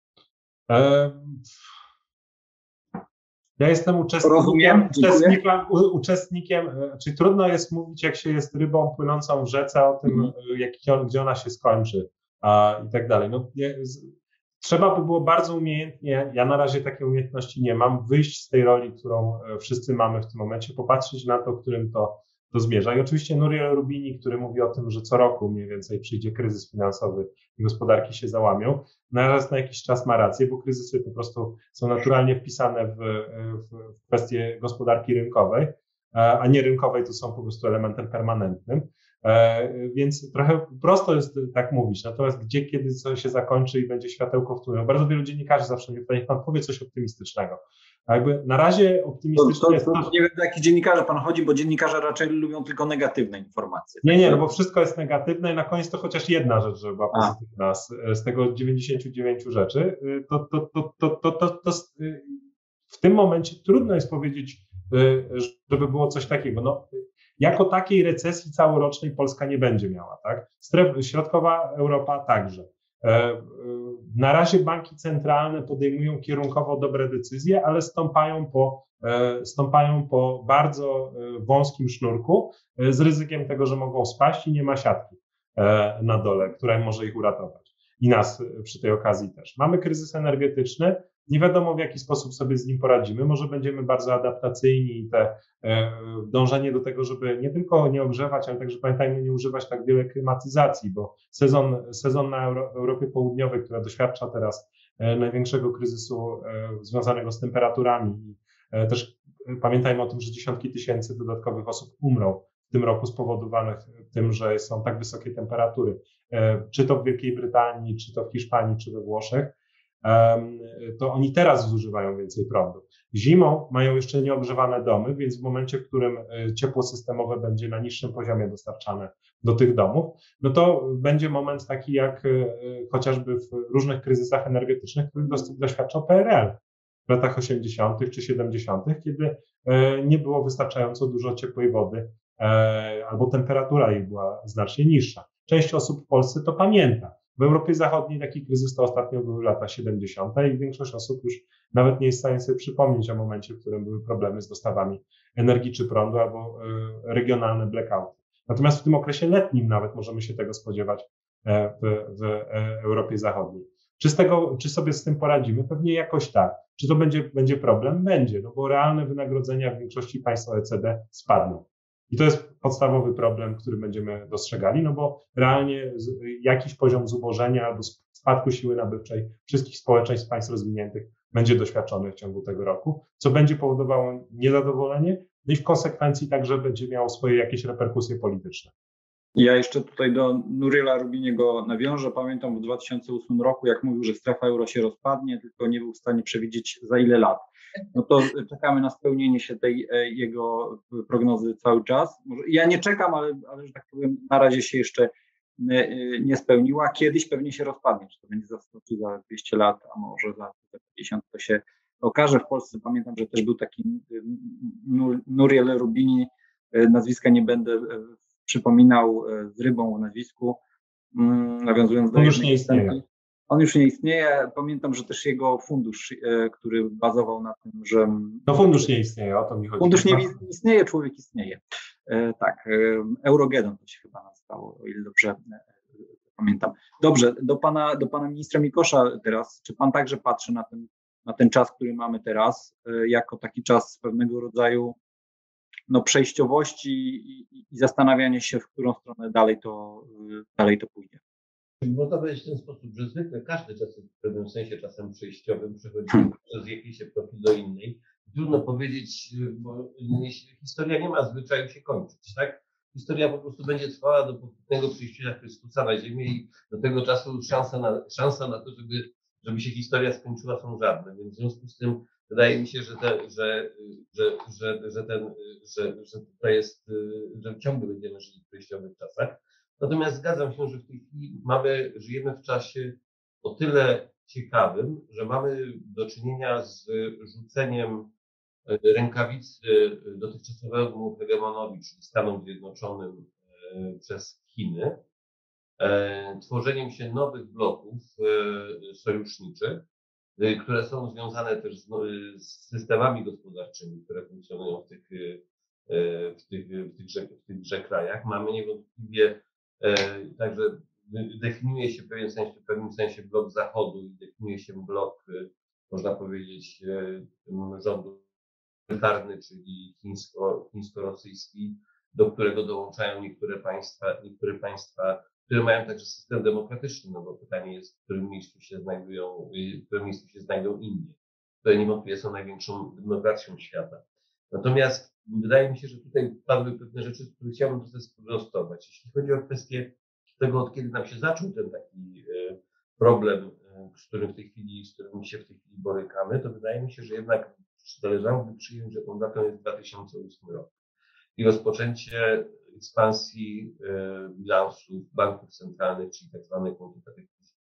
S3: Ja jestem uczestnikiem, czyli trudno jest mówić, jak się jest rybą płynącą w rzece, o tym, gdzie ona się skończy i tak dalej. No, trzeba by było bardzo umiejętnie, ja na razie takiej umiejętności nie mam, wyjść z tej roli, którą wszyscy mamy w tym momencie, popatrzeć na to, którym to zmierza. I oczywiście Nouriel Roubini, który mówi o tym, że co roku mniej więcej przyjdzie kryzys finansowy i gospodarki się załamią, raz na jakiś czas ma rację, bo kryzysy po prostu są naturalnie wpisane w kwestie gospodarki rynkowej, a nie rynkowej to są po prostu elementem permanentnym. Więc trochę prosto jest tak mówić, natomiast kiedy coś się zakończy i będzie światełko w tunelu. Bardzo wielu dziennikarzy zawsze mnie pyta, niech pan powie coś optymistycznego. A jakby na razie optymistyczne jest to...
S1: Nie wiem, do jakich dziennikarzy pan chodzi, bo dziennikarze raczej lubią tylko negatywne informacje.
S3: Nie, no bo wszystko jest negatywne i na koniec to chociaż jedna rzecz, że była pozytywna z tego 99 rzeczy. To w tym momencie trudno jest powiedzieć, żeby było coś takiego. No, jako takiej recesji całorocznej Polska nie będzie miała, tak? Środkowa Europa także. Na razie banki centralne podejmują kierunkowo dobre decyzje, ale stąpają po bardzo wąskim sznurku z ryzykiem tego, że mogą spaść i nie ma siatki. na dole, która może ich uratować. I nas przy tej okazji też. Mamy kryzys energetyczny, nie wiadomo w jaki sposób sobie z nim poradzimy. Może będziemy bardzo adaptacyjni i te dążenie do tego, żeby nie tylko nie ogrzewać, ale także pamiętajmy nie używać tak wiele klimatyzacji, bo sezon w Europie Południowej, która doświadcza teraz największego kryzysu związanego z temperaturami. Też pamiętajmy o tym, że dziesiątki tysięcy dodatkowych osób umrą w tym roku spowodowanych tym, że są tak wysokie temperatury. Czy to w Wielkiej Brytanii, czy to w Hiszpanii, czy we Włoszech, to oni teraz zużywają więcej prądu. Zimą mają jeszcze nieogrzewane domy, więc w momencie, w którym ciepło systemowe będzie na niższym poziomie dostarczane do tych domów, no to będzie moment taki jak chociażby w różnych kryzysach energetycznych, których doświadczał PRL w latach 80. czy 70., kiedy nie było wystarczająco dużo ciepłej wody albo temperatura jej była znacznie niższa. Część osób w Polsce to pamięta. W Europie Zachodniej taki kryzys to ostatnio były lata 70. i większość osób już nawet nie jest w stanie sobie przypomnieć o momencie, w którym były problemy z dostawami energii czy prądu albo regionalne blackouty. Natomiast w tym okresie letnim nawet możemy się tego spodziewać w Europie Zachodniej. Czy sobie z tym poradzimy? Pewnie jakoś tak. Czy to będzie problem? Będzie, no bo realne wynagrodzenia w większości państw OECD spadną. I to jest podstawowy problem, który będziemy dostrzegali, no bo realnie jakiś poziom zubożenia albo spadku siły nabywczej wszystkich społeczeństw państw rozwiniętych będzie doświadczony w ciągu tego roku, co będzie powodowało niezadowolenie, no i w konsekwencji także będzie miało swoje jakieś reperkusje polityczne.
S1: Ja jeszcze tutaj do Nuriela Rubiniego nawiążę. Pamiętam w 2008 roku, jak mówił, że strefa euro się rozpadnie, tylko nie był w stanie przewidzieć za ile lat. No to czekamy na spełnienie się tej jego prognozy cały czas. Ja nie czekam, ale że tak powiem, na razie się jeszcze nie spełniła. Kiedyś pewnie się rozpadnie, czy to będzie za 100 czy za 200 lat, a może za 50, to się okaże. W Polsce pamiętam, że też był taki Nuriel Rubini, nazwiska nie będę przypominał, z rybą w nazwisku, nawiązując do
S3: jednej piosenki.
S1: On już nie istnieje. Pamiętam, że też jego fundusz, który bazował na tym, że...
S3: No fundusz nie istnieje, o to mi chodzi.
S1: Fundusz nie istnieje, człowiek istnieje. Tak, Eurogedon to się chyba nazywało, o ile dobrze pamiętam. Dobrze, do pana ministra Mikosza teraz. Czy pan także patrzy na ten czas, który mamy teraz, jako taki czas pewnego rodzaju przejściowości i zastanawianie się, w którą stronę dalej to pójdzie?
S4: Można powiedzieć w ten sposób, że zwykle każdy czas jest w pewnym sensie czasem przejściowym, przechodzimy przez jakiś profil do innej. Trudno powiedzieć, bo historia nie ma zwyczaju się kończyć, tak? Historia po prostu będzie trwała do powtórnego przyjścia Chrystusa na ziemię i do tego czasu szansa na to, żeby się historia skończyła, są żadne. Więc w związku z tym wydaje mi się, że ciągle będziemy żyli w przejściowych czasach. Natomiast zgadzam się, że w tej chwili żyjemy w czasie o tyle ciekawym, że mamy do czynienia z rzuceniem rękawicy dotychczasowemu hegemonowi, czyli Stanom Zjednoczonym przez Chiny, tworzeniem się nowych bloków sojuszniwych, które są związane też z systemami gospodarczymi, które funkcjonują w tychże krajach. Mamy niewątpliwie także definiuje się w pewnym sensie blok Zachodu i definiuje się blok, można powiedzieć, rządu autorytarny, czyli chińsko-rosyjski, do którego dołączają niektóre państwa, które mają także system demokratyczny, no bo pytanie jest, w którym miejscu się znajdą Indie, które niewątpliwie są największą demokracją świata. Natomiast wydaje mi się, że tutaj padły pewne rzeczy, z których chciałbym trochę sprostować. Jeśli chodzi o kwestię tego, od kiedy nam się zaczął ten taki problem, z którym się w tej chwili borykamy, to wydaje mi się, że jednak należałoby przyjąć, że tą datą jest 2008 rok i rozpoczęcie ekspansji bilansów banków centralnych, czyli tak zwanej quantitative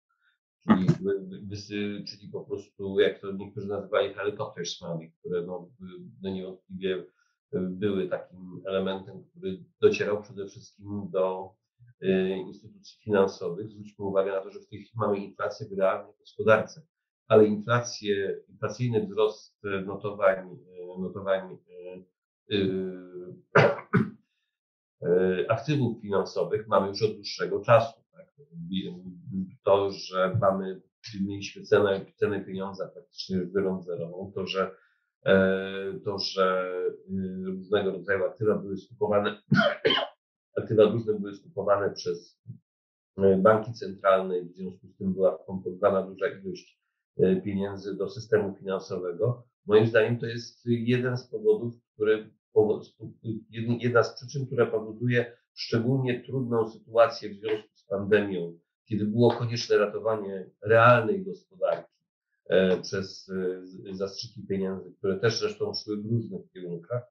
S4: czyli po prostu, jak to niektórzy nazywali, helicopters money, które niewątpliwie były takim elementem, który docierał przede wszystkim do instytucji finansowych. Zwróćmy uwagę na to, że w tej chwili mamy inflację w realnej gospodarce, ale inflacyjny wzrost aktywów finansowych mamy już od dłuższego czasu. Tak? To, że mieliśmy cenę pieniądza praktycznie już wyrąb zerową, to, że różnego rodzaju aktywa różne były skupowane przez banki centralne i w związku z tym była wpompowywana duża ilość pieniędzy do systemu finansowego. Moim zdaniem to jest jeden z powodów, jedna z przyczyn, która powoduje szczególnie trudną sytuację w związku z pandemią, kiedy było konieczne ratowanie realnej gospodarki przez zastrzyki pieniędzy, które też zresztą szły w różnych kierunkach.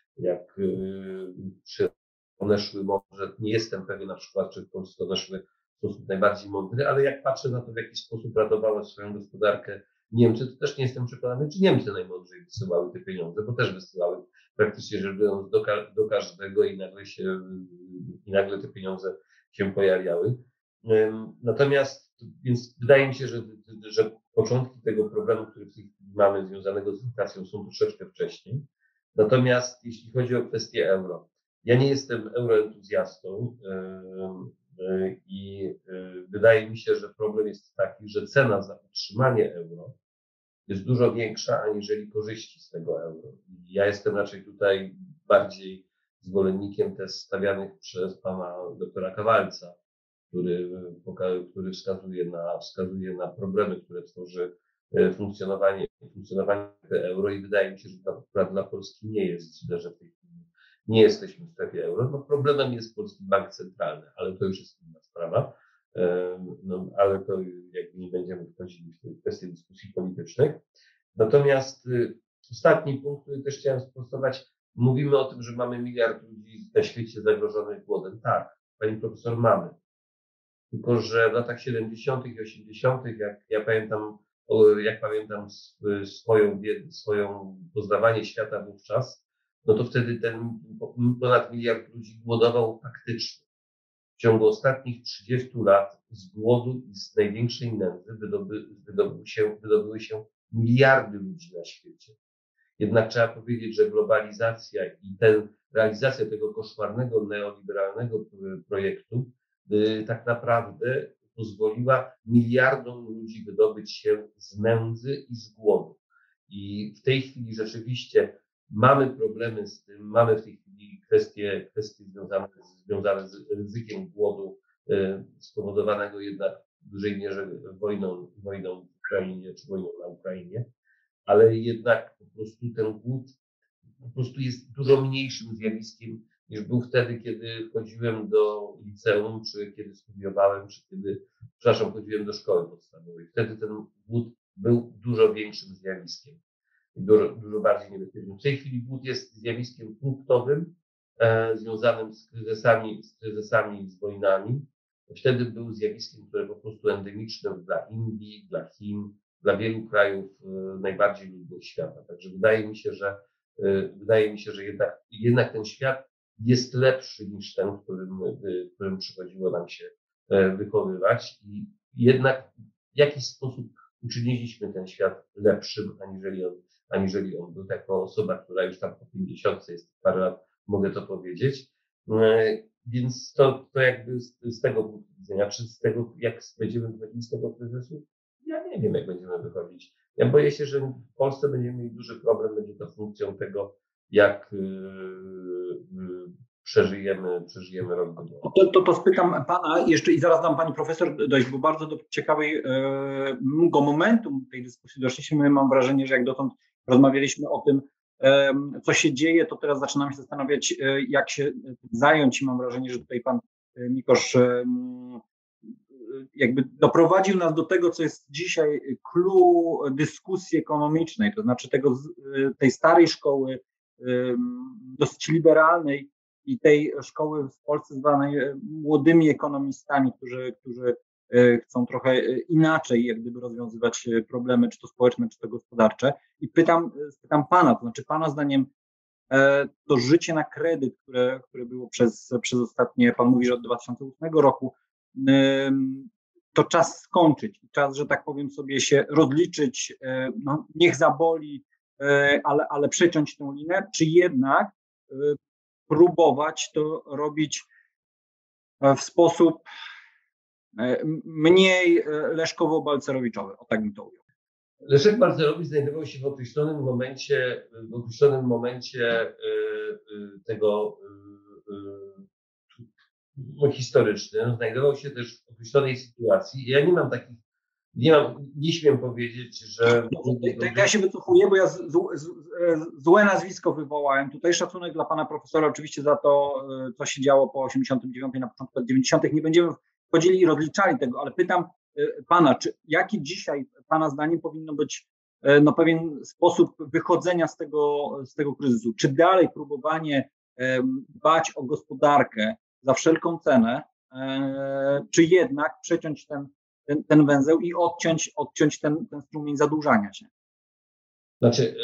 S4: Czy one szły, może nie jestem pewien na przykład, czy w Polsce one szły w sposób najbardziej mądry, ale jak patrzę na to, w jaki sposób ratowały swoją gospodarkę Niemcy, to też nie jestem przekonany, czy Niemcy najmądrzej wysyłały te pieniądze, bo też wysyłały praktycznie rzecz biorąc do każdego i nagle te pieniądze się pojawiały. Natomiast, więc wydaje mi się, że początki tego problemu, który w tej chwili mamy związanego z inflacją, są troszeczkę wcześniej. Natomiast jeśli chodzi o kwestię euro, ja nie jestem euroentuzjastą i wydaje mi się, że problem jest taki, że cena za utrzymanie euro jest dużo większa aniżeli korzyści z tego euro. I ja jestem raczej tutaj bardziej zwolennikiem tez stawianych przez pana doktora Kawalca, który wskazuje na problemy, które tworzy funkcjonowanie euro i wydaje mi się, że to dla Polski nie jest źle, że w tej chwili nie jesteśmy w strefie euro. No problemem jest Polski Bank Centralny, ale to już jest inna sprawa. Ale to jakby nie będziemy wchodzili w kwestie dyskusji politycznych. Natomiast ostatni punkt, który też chciałem sprostować, mówimy o tym, że mamy 1 miliard ludzi na świecie zagrożonych głodem. Tak, pani profesor, mamy. Tylko że w latach 70. i 80., jak pamiętam swoją poznawanie świata wówczas, no to wtedy ten ponad 1 miliard ludzi głodował faktycznie. W ciągu ostatnich 30 lat z głodu i z największej nędzy wydobyły się miliardy ludzi na świecie. Jednak trzeba powiedzieć, że globalizacja i realizacja tego koszmarnego neoliberalnego projektu tak naprawdę pozwoliła miliardom ludzi wydobyć się z nędzy i z głodu. I w tej chwili rzeczywiście mamy problemy z tym, mamy w tej chwili kwestie związane z ryzykiem głodu spowodowanego jednak w dużej mierze wojną w Ukrainie czy wojną na Ukrainie, ale jednak po prostu ten głód po prostu jest dużo mniejszym zjawiskiem niż był wtedy, kiedy chodziłem do liceum, czy kiedy studiowałem, chodziłem do szkoły podstawowej. Wtedy ten głód był dużo większym zjawiskiem. Dużo bardziej niebezpiecznym. W tej chwili głód jest zjawiskiem punktowym, związanym z kryzysami i z wojnami. Wtedy był zjawiskiem, które po prostu endemicznym dla Indii, dla Chin, dla wielu krajów najbardziej ludnych świata. Także wydaje mi się, że jednak ten świat jest lepszy niż ten, w którym przychodziło nam się wychowywać i jednak w jakiś sposób uczyniliśmy ten świat lepszym, aniżeli on był. Jako osoba, która już tam po 50 jest parę lat, mogę to powiedzieć. Więc to jakby z tego punktu widzenia, czy z tego, jak będziemy wychodzili z tego kryzysu, ja nie wiem, jak będziemy wychodzić. Ja boję się, że w Polsce będziemy mieli duży problem, będzie to funkcją tego, jak przeżyjemy rok do roku.
S1: To spytam pana jeszcze i zaraz dam pani profesor dojść, bo bardzo do ciekawego momentu tej dyskusji doszliśmy. Mam wrażenie, że jak dotąd rozmawialiśmy o tym, co się dzieje, to teraz zaczynamy się zastanawiać, jak się zająć i mam wrażenie, że tutaj pan Mikosz jakby doprowadził nas do tego, co jest dzisiaj clou dyskusji ekonomicznej, to znaczy tej starej szkoły, dosyć liberalnej i tej szkoły w Polsce zwanej młodymi ekonomistami, którzy chcą trochę inaczej jak gdyby rozwiązywać problemy, czy to społeczne, czy to gospodarcze. I spytam pana, to znaczy pana zdaniem to życie na kredyt, które było przez ostatnie, pan mówi, że od 2008 roku, to czas skończyć, czas, że tak powiem, sobie się rozliczyć, no, niech zaboli, ale przeciąć tę linę, czy jednak próbować to robić w sposób mniej leszkowo-balcerowiczowy, o tak bym to ujął.
S4: Leszek Balcerowicz znajdował się w określonym momencie tego historycznym, znajdował się też w określonej sytuacji. Ja nie śmiem powiedzieć, że...
S1: Ja się wycofuję, bo ja złe nazwisko wywołałem. Tutaj szacunek dla pana profesora oczywiście za to, co się działo po 89, na początku lat 90. Nie będziemy wchodzili i rozliczali tego, ale pytam pana, jaki dzisiaj pana zdaniem powinno być pewien sposób wychodzenia z tego kryzysu? Czy dalej próbowanie dbać o gospodarkę za wszelką cenę, czy jednak przeciąć ten węzeł i odciąć ten strumień zadłużania się?
S4: Znaczy,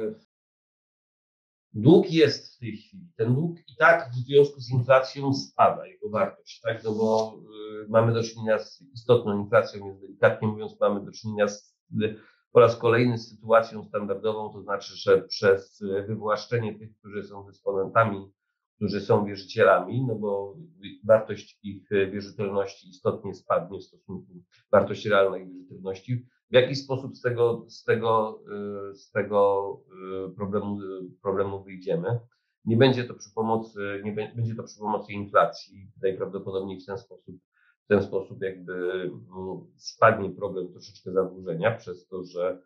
S4: dług jest w tej chwili. Ten dług i tak w związku z inflacją spada, jego wartość, tak? No bo mamy do czynienia z istotną inflacją, więc delikatnie mówiąc, mamy do czynienia po raz kolejny z sytuacją standardową, to znaczy, że przez wywłaszczenie tych, którzy są dysponentami, którzy są wierzycielami, no bo wartość ich wierzytelności istotnie spadnie w stosunku do wartości realnej wierzytelności. W jaki sposób z tego problemu wyjdziemy? Nie będzie to przy pomocy inflacji. Najprawdopodobniej w ten sposób jakby spadnie problem troszeczkę zadłużenia przez to, że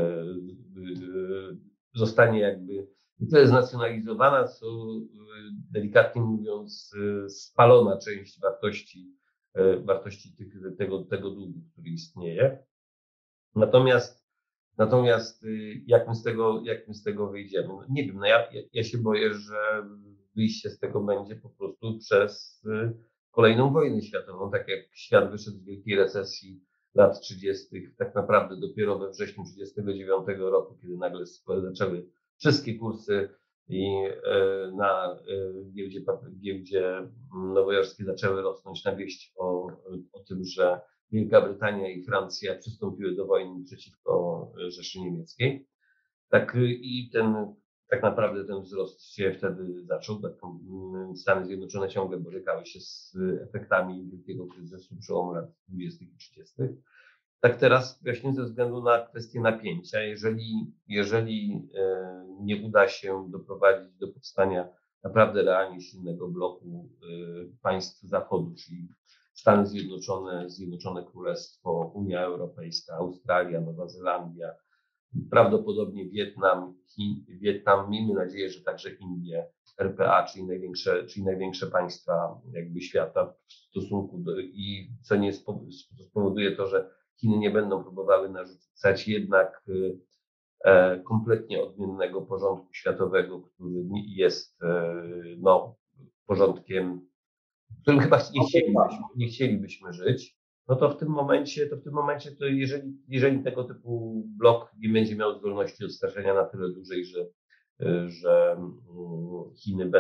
S4: zostanie jakby nie tyle znacjonalizowana, co delikatnie mówiąc spalona część wartości tego długu, który istnieje. Natomiast jak my z tego wyjdziemy? No nie wiem, ja się boję, że wyjście z tego będzie po prostu przez kolejną wojnę światową, tak jak świat wyszedł z wielkiej recesji lat 30. tak naprawdę dopiero we wrześniu 1939 roku, kiedy nagle zaczęły wszystkie kursy i na giełdzie nowojorskiej zaczęły rosnąć na wieść o tym, że Wielka Brytania i Francja przystąpiły do wojny przeciwko Rzeszy Niemieckiej. Tak naprawdę ten wzrost się wtedy zaczął. Stany Zjednoczone ciągle borykały się z efektami wielkiego kryzysu przełomu lat 20. i 30. Tak teraz właśnie ze względu na kwestię napięcia, jeżeli nie uda się doprowadzić do powstania naprawdę realnie silnego bloku państw Zachodu, czyli Stany Zjednoczone, Zjednoczone Królestwo, Unia Europejska, Australia, Nowa Zelandia, prawdopodobnie Wietnam, miejmy nadzieję, że także Indie, RPA, czyli największe państwa jakby świata w stosunku i co nie spowoduje to, że Chiny nie będą próbowały narzucać jednak kompletnie odmiennego porządku światowego, który jest porządkiem, w którym chyba nie chcielibyśmy żyć. No to w tym momencie, jeżeli tego typu blok nie będzie miał zdolności odstraszenia na tyle dużej, że Chiny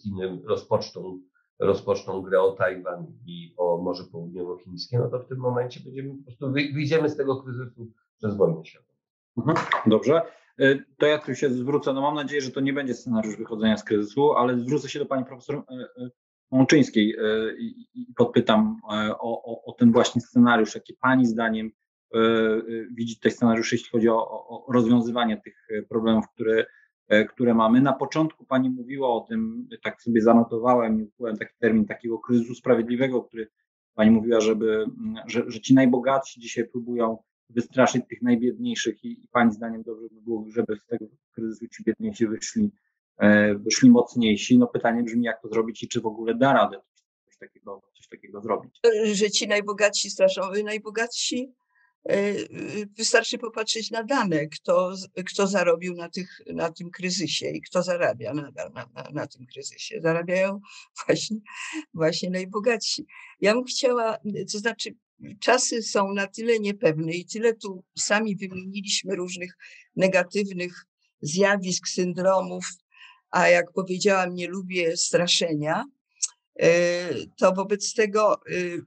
S4: rozpoczną grę o Tajwan i o Morze Południowochińskie, no to w tym momencie wyjdziemy z tego kryzysu przez wojnę światową.
S1: Dobrze. To ja tu się zwrócę. No mam nadzieję, że to nie będzie scenariusz wychodzenia z kryzysu, ale zwrócę się do pani profesor Łączyńskiej i podpytam o ten właśnie scenariusz. Jakie pani zdaniem widzi tutaj scenariusz, jeśli chodzi o rozwiązywanie tych problemów, które mamy? Na początku pani mówiła o tym, tak sobie zanotowałem i ukułem taki termin takiego kryzysu sprawiedliwego, który pani mówiła, że ci najbogatsi dzisiaj próbują wystraszyć tych najbiedniejszych i pani zdaniem dobrze by było, żeby z tego kryzysu ci biedniejsi wyszli mocniejsi. No pytanie brzmi, jak to zrobić i czy w ogóle da radę coś takiego zrobić.
S2: Że ci najbogatsi straszą, najbogatsi, wystarczy popatrzeć na dane, kto zarobił na tym kryzysie i kto zarabia na tym kryzysie. Zarabiają właśnie najbogatsi. Ja bym chciała, to znaczy czasy są na tyle niepewne i tyle tu sami wymieniliśmy różnych negatywnych zjawisk, syndromów, a jak powiedziałam, nie lubię straszenia, to wobec tego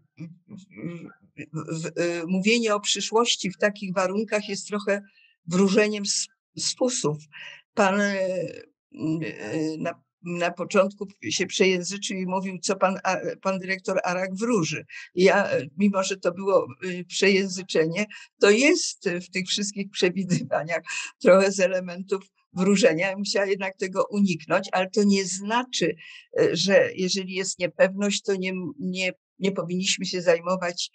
S2: mówienie o przyszłości w takich warunkach jest trochę wróżeniem z fusów. Pan na początku się przejęzyczył i mówił, co pan dyrektor Arak wróży. Ja, mimo że to było przejęzyczenie, to jest w tych wszystkich przewidywaniach trochę z elementów wróżenia. Ja musiała jednak tego uniknąć, ale to nie znaczy, że jeżeli jest niepewność, to nie powinniśmy się zajmować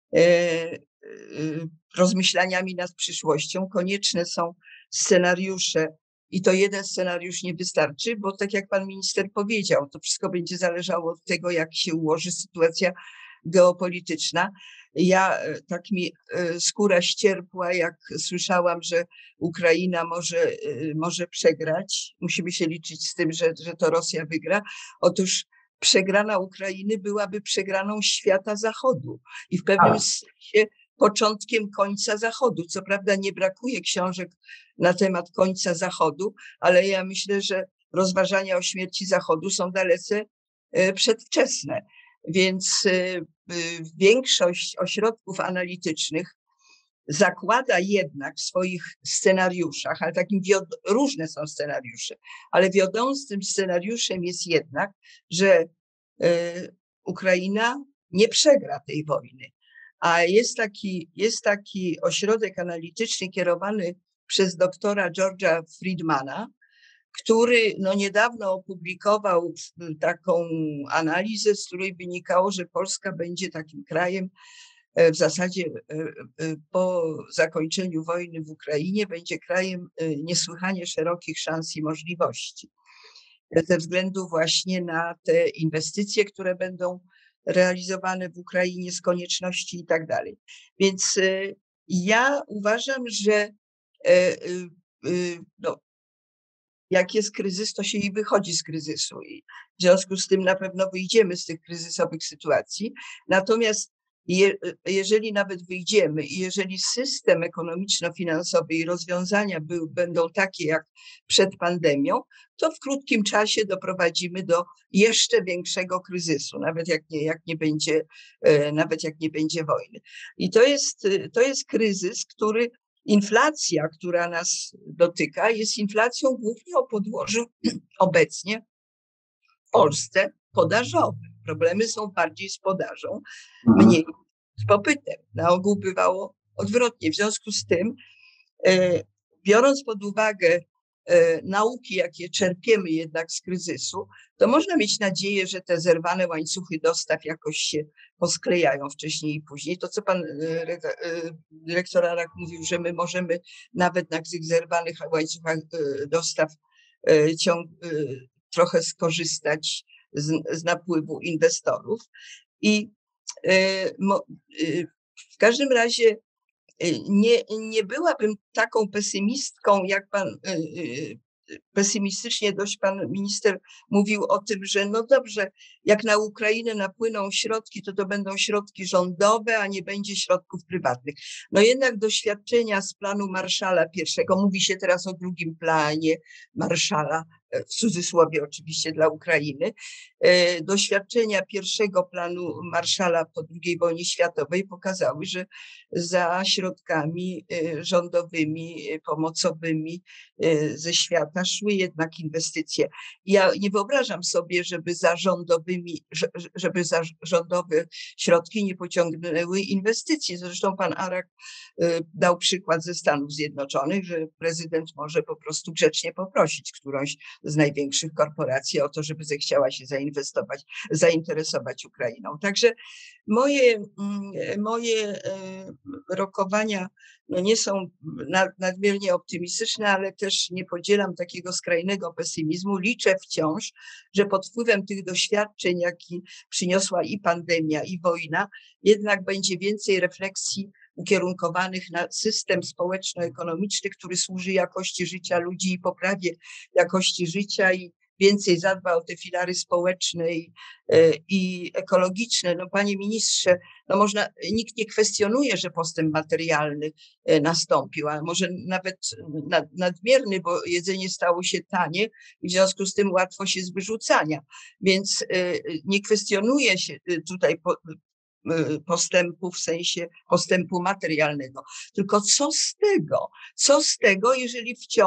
S2: rozmyślaniami nad przyszłością. Konieczne są scenariusze i to jeden scenariusz nie wystarczy, bo tak jak pan minister powiedział, to wszystko będzie zależało od tego, jak się ułoży sytuacja geopolityczna. Ja, tak mi skóra ścierpła, jak słyszałam, że Ukraina może przegrać. Musimy się liczyć z tym, że to Rosja wygra. Otóż przegrana Ukrainy byłaby przegraną świata Zachodu i w pewnym sensie początkiem końca Zachodu. Co prawda nie brakuje książek na temat końca Zachodu, ale ja myślę, że rozważania o śmierci Zachodu są dalece przedwczesne. Więc większość ośrodków analitycznych zakłada jednak w swoich scenariuszach, ale różne są scenariusze, ale wiodącym scenariuszem jest jednak, że Ukraina nie przegra tej wojny. A jest taki ośrodek analityczny kierowany przez doktora George'a Friedmana, który niedawno opublikował taką analizę, z której wynikało, że Polska będzie takim krajem, w zasadzie po zakończeniu wojny w Ukrainie będzie krajem niesłychanie szerokich szans i możliwości. Ze względu właśnie na te inwestycje, które będą realizowane w Ukrainie z konieczności i tak dalej. Więc ja uważam, że jak jest kryzys, to się i wychodzi z kryzysu i w związku z tym na pewno wyjdziemy z tych kryzysowych sytuacji. Natomiast jeżeli nawet wyjdziemy i jeżeli system ekonomiczno-finansowy i rozwiązania będą takie jak przed pandemią, to w krótkim czasie doprowadzimy do jeszcze większego kryzysu, nawet jak nie będzie wojny. I to jest kryzys, inflacja, która nas dotyka, jest inflacją głównie o podłożu obecnie w Polsce podażowym. Problemy są bardziej z podażą, mniej z popytem. Na ogół bywało odwrotnie. W związku z tym, biorąc pod uwagę nauki, jakie czerpiemy jednak z kryzysu, to można mieć nadzieję, że te zerwane łańcuchy dostaw jakoś się posklejają wcześniej i później. To, co pan dyrektor Arak mówił, że my możemy nawet na tych zerwanych łańcuchach dostaw trochę skorzystać z napływu inwestorów. I w każdym razie nie byłabym taką pesymistką, jak pesymistycznie dość pan minister mówił o tym, że no dobrze, jak na Ukrainę napłyną środki, to będą środki rządowe, a nie będzie środków prywatnych. No jednak doświadczenia z planu Marshalla I, mówi się teraz o drugim planie Marshalla, w cudzysłowie oczywiście dla Ukrainy, doświadczenia pierwszego planu Marshalla po II wojnie światowej pokazały, że za środkami rządowymi, pomocowymi ze świata szły jednak inwestycje. Ja nie wyobrażam sobie, żeby za rządowe środki nie pociągnęły inwestycji. Zresztą pan Arak dał przykład ze Stanów Zjednoczonych, że prezydent może po grzecznie poprosić którąś z największych korporacji o to, żeby zechciała się zainteresować Ukrainą. Także moje rokowania nie są nadmiernie optymistyczne, ale też nie podzielam takiego skrajnego pesymizmu. Liczę wciąż, że pod wpływem tych doświadczeń, jaki przyniosła i pandemia, i wojna, jednak będzie więcej refleksji ukierunkowanych na system społeczno-ekonomiczny, który służy jakości życia ludzi i poprawie jakości życia i więcej zadba o te filary społeczne i ekologiczne. No, panie ministrze, nikt nie kwestionuje, że postęp materialny nastąpił, a może nawet nadmierny, bo jedzenie stało się tanie i w związku z tym łatwo się z wyrzucania. Więc nie kwestionuje się tutaj postępu w sensie postępu materialnego. Tylko co z tego, jeżeli wciąż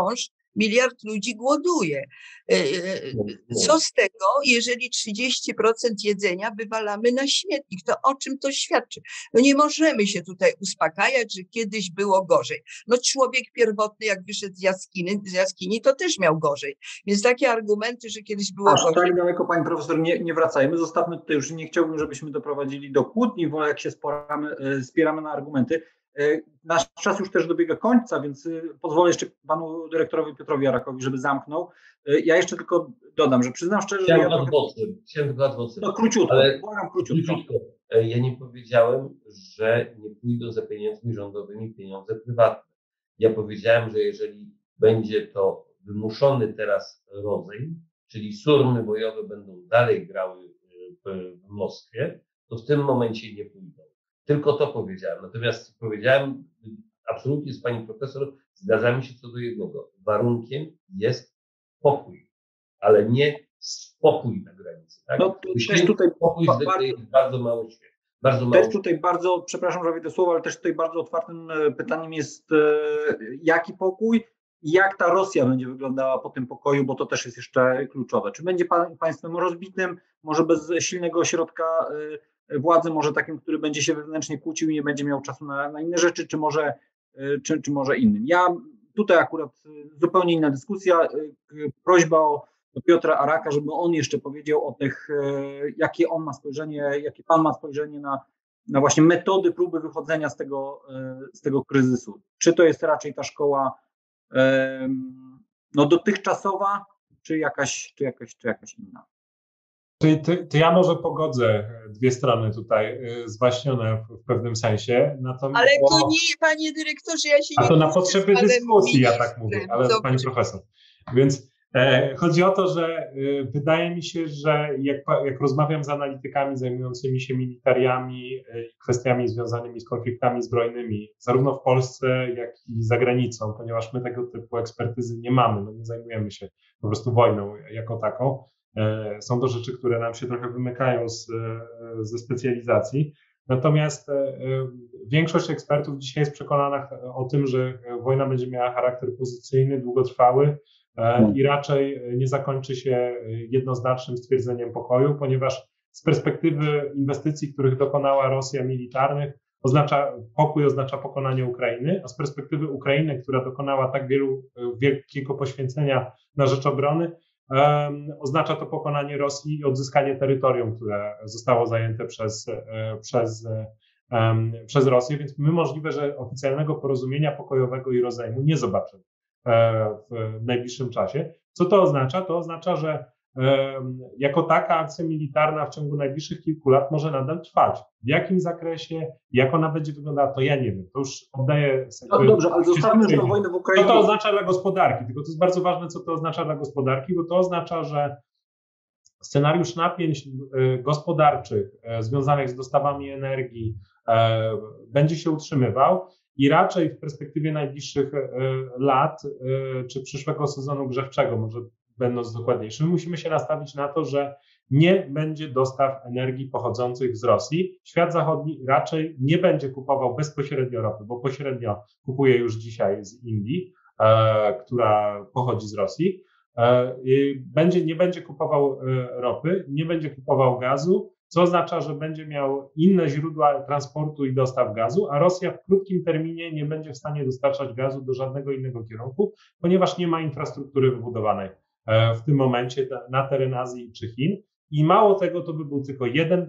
S2: miliard ludzi głoduje. Co z tego, jeżeli 30% jedzenia wywalamy na śmietnik? To o czym to świadczy? No nie możemy się tutaj uspokajać, że kiedyś było gorzej. No człowiek pierwotny, jak wyszedł z jaskini, to też miał gorzej. Więc takie argumenty, że kiedyś było gorzej.
S1: Tak daleko, pani profesor, nie wracajmy. Zostawmy tutaj, już nie chciałbym, żebyśmy doprowadzili do kłótni, bo jak się spieramy na argumenty. Nasz czas już też dobiega końca, więc pozwolę jeszcze panu dyrektorowi Piotrowi Arakowi, żeby zamknął. Ja jeszcze tylko dodam, że przyznam szczerze, że ja
S4: Chciałem dwa głosy.
S1: No króciutko,
S4: ale
S1: błagam króciutko.
S4: Ja nie powiedziałem, że nie pójdą za pieniędzmi rządowymi pieniądze prywatne. Ja powiedziałem, że jeżeli będzie to wymuszony teraz rozejm, czyli surmy bojowe będą dalej grały w Moskwie, to w tym momencie nie pójdą. Tylko to powiedziałem. Natomiast powiedziałem, absolutnie z pani profesor zgadzamy się co do jednego. Warunkiem jest pokój, ale nie spokój na granicy. Tak?
S1: No, też tutaj
S4: pokój zwykle jest bardzo mało świat.
S1: Też tutaj bardzo, przepraszam, że wejdę słowo, ale też tutaj bardzo otwartym pytaniem jest, jaki pokój i jak ta Rosja będzie wyglądała po tym pokoju, bo to też jest jeszcze kluczowe. Czy będzie państwem rozbitym, może bez silnego ośrodka władzy, może takim, który będzie się wewnętrznie kłócił i nie będzie miał czasu na inne rzeczy, czy może innym. Ja tutaj akurat zupełnie inna dyskusja, prośba do Piotra Araka, żeby on jeszcze powiedział o tych, jakie on ma spojrzenie, jakie pan ma spojrzenie na właśnie metody próby wychodzenia z tego kryzysu. Czy to jest raczej ta szkoła dotychczasowa, czy jakaś inna?
S3: To ja może pogodzę dwie strony tutaj zwaśnione w pewnym sensie.
S2: Ale to nie, panie dyrektorze, ja się nie...
S3: A to na potrzeby dyskusji, ja tak mówię, ale pani profesor. Więc chodzi o to, że wydaje mi się, że jak rozmawiam z analitykami zajmującymi się militariami i kwestiami związanymi z konfliktami zbrojnymi, zarówno w Polsce, jak i za granicą, ponieważ my tego typu ekspertyzy nie mamy, no nie zajmujemy się po prostu wojną jako taką. Są to rzeczy, które nam się trochę wymykają ze specjalizacji. Natomiast większość ekspertów dzisiaj jest przekonana o tym, że wojna będzie miała charakter pozycyjny, długotrwały i raczej nie zakończy się jednoznacznym stwierdzeniem pokoju, ponieważ z perspektywy inwestycji, których dokonała Rosja militarnych, pokój oznacza pokonanie Ukrainy, a z perspektywy Ukrainy, która dokonała tak wielkiego poświęcenia na rzecz obrony, oznacza to pokonanie Rosji i odzyskanie terytorium, które zostało zajęte przez Rosję, więc my możliwe, że oficjalnego porozumienia pokojowego i rozejmu nie zobaczymy w najbliższym czasie. Co to oznacza? To oznacza, że jako taka akcja militarna w ciągu najbliższych kilku lat może nadal trwać. W jakim zakresie, jak ona będzie wyglądała, to ja nie wiem. To już oddaję...
S1: No dobrze, ale zostawmy już tę wojnę w Ukrainie.
S3: Co to oznacza dla gospodarki? Tylko to jest bardzo ważne, co to oznacza dla gospodarki, bo to oznacza, że scenariusz napięć gospodarczych związanych z dostawami energii będzie się utrzymywał i raczej w perspektywie najbliższych lat czy przyszłego sezonu grzewczego, może będąc dokładniejszym, musimy się nastawić na to, że nie będzie dostaw energii pochodzących z Rosji. Świat zachodni raczej nie będzie kupował bezpośrednio ropy, bo pośrednio kupuje już dzisiaj z Indii, która pochodzi z Rosji. Nie będzie kupował ropy, nie będzie kupował gazu, co oznacza, że będzie miał inne źródła transportu i dostaw gazu, a Rosja w krótkim terminie nie będzie w stanie dostarczać gazu do żadnego innego kierunku, ponieważ nie ma infrastruktury wybudowanej w tym momencie na teren Azji czy Chin. I mało tego, to by był tylko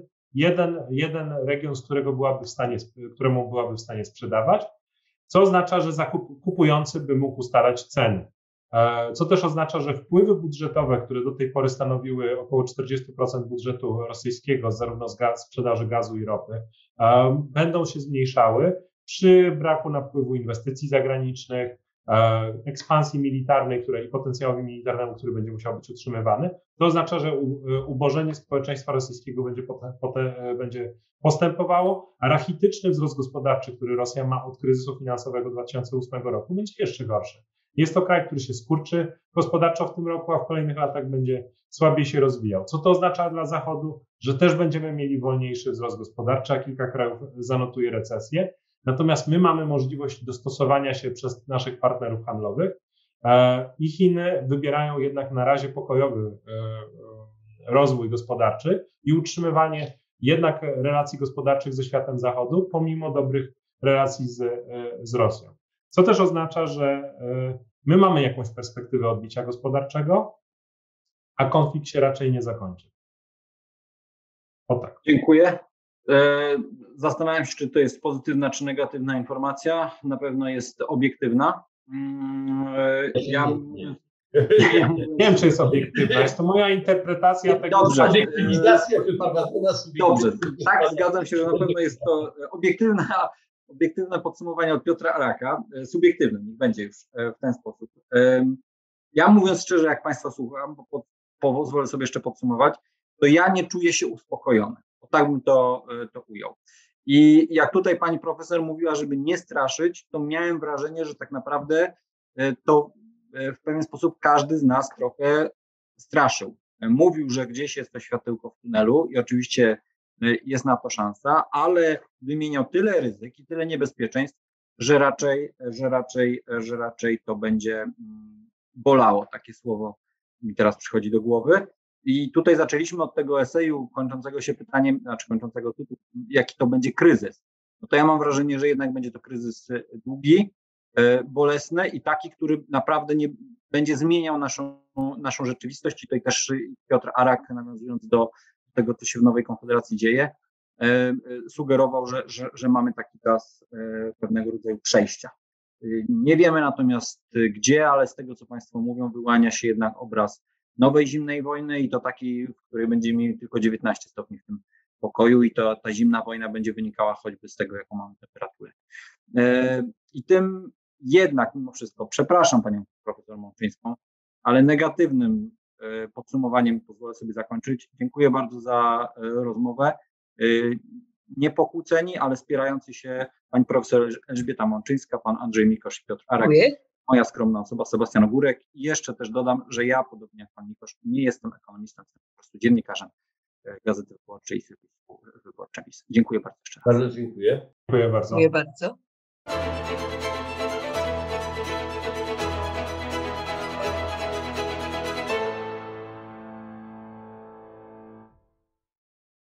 S3: jeden region, z któremu byłaby w stanie sprzedawać, co oznacza, że kupujący by mógł ustalać ceny. Co też oznacza, że wpływy budżetowe, które do tej pory stanowiły około 40% budżetu rosyjskiego, zarówno z sprzedaży gazu i ropy, będą się zmniejszały przy braku napływu inwestycji zagranicznych, ekspansji militarnej i potencjałowi militarnemu, który będzie musiał być utrzymywany. To oznacza, że ubożenie społeczeństwa rosyjskiego będzie postępowało, a rachityczny wzrost gospodarczy, który Rosja ma od kryzysu finansowego 2008 roku, będzie jeszcze gorszy. Jest to kraj, który się skurczy gospodarczo w tym roku, a w kolejnych latach będzie słabiej się rozwijał. Co to oznacza dla Zachodu? Że też będziemy mieli wolniejszy wzrost gospodarczy, a kilka krajów zanotuje recesję. Natomiast my mamy możliwość dostosowania się przez naszych partnerów handlowych I Chiny wybierają jednak na razie pokojowy rozwój gospodarczy i utrzymywanie jednak relacji gospodarczych ze światem zachodu, pomimo dobrych relacji z Rosją. Co też oznacza, że my mamy jakąś perspektywę odbicia gospodarczego, a konflikt się raczej nie zakończy. O tak.
S1: Dziękuję. Zastanawiam się, czy to jest pozytywna, czy negatywna informacja. Na pewno jest obiektywna.
S3: Nie wiem, czy jest obiektywna. Jest to moja interpretacja tego.
S1: Dobrze.
S4: Dobrze,
S1: tak, zgadzam się, że na pewno jest to obiektywne podsumowanie od Piotra Araka. Subiektywne, niech będzie już w ten sposób. Ja mówiąc szczerze, jak Państwa słucham, bo pozwolę sobie jeszcze podsumować, to ja nie czuję się uspokojony. Tak bym to ujął. I jak tutaj pani profesor mówiła, żeby nie straszyć, to miałem wrażenie, że tak naprawdę to w pewien sposób każdy z nas trochę straszył. Mówił, że gdzieś jest to światełko w tunelu i oczywiście jest na to szansa, ale wymieniał tyle ryzyk i tyle niebezpieczeństw, że raczej to będzie bolało. Takie słowo mi teraz przychodzi do głowy. I tutaj zaczęliśmy od tego eseju kończącego się pytaniem, kończącego tytuł, jaki to będzie kryzys. No to ja mam wrażenie, że jednak będzie to kryzys długi, bolesny i taki, który naprawdę nie będzie zmieniał naszą rzeczywistość. I tutaj też Piotr Arak, nawiązując do tego, co się w Nowej Konfederacji dzieje, sugerował, że mamy taki czas pewnego rodzaju przejścia. Nie wiemy natomiast gdzie, ale z tego, co Państwo mówią, wyłania się jednak obraz nowej zimnej wojny i to takiej, w której będziemy mieli tylko 19 stopni w tym pokoju i ta zimna wojna będzie wynikała choćby z tego, jaką mamy temperaturę. I tym jednak mimo wszystko, przepraszam panią profesor Mączyńską, ale negatywnym podsumowaniem pozwolę sobie zakończyć. Dziękuję bardzo za rozmowę. Niepokłóceni, ale wspierający się pani profesor Elżbieta Mączyńska, pan Andrzej Mikosz i Piotr Arek. Moja skromna osoba, Sebastian Ogórek. I jeszcze też dodam, że ja, podobnie jak pan Mikosz, nie jestem ekonomistą, jestem po prostu dziennikarzem Gazety Wyborczej i Serwisu Wyborczego. Dziękuję bardzo jeszcze raz.
S4: Bardzo dziękuję.
S3: Dziękuję bardzo.
S2: Dziękuję bardzo.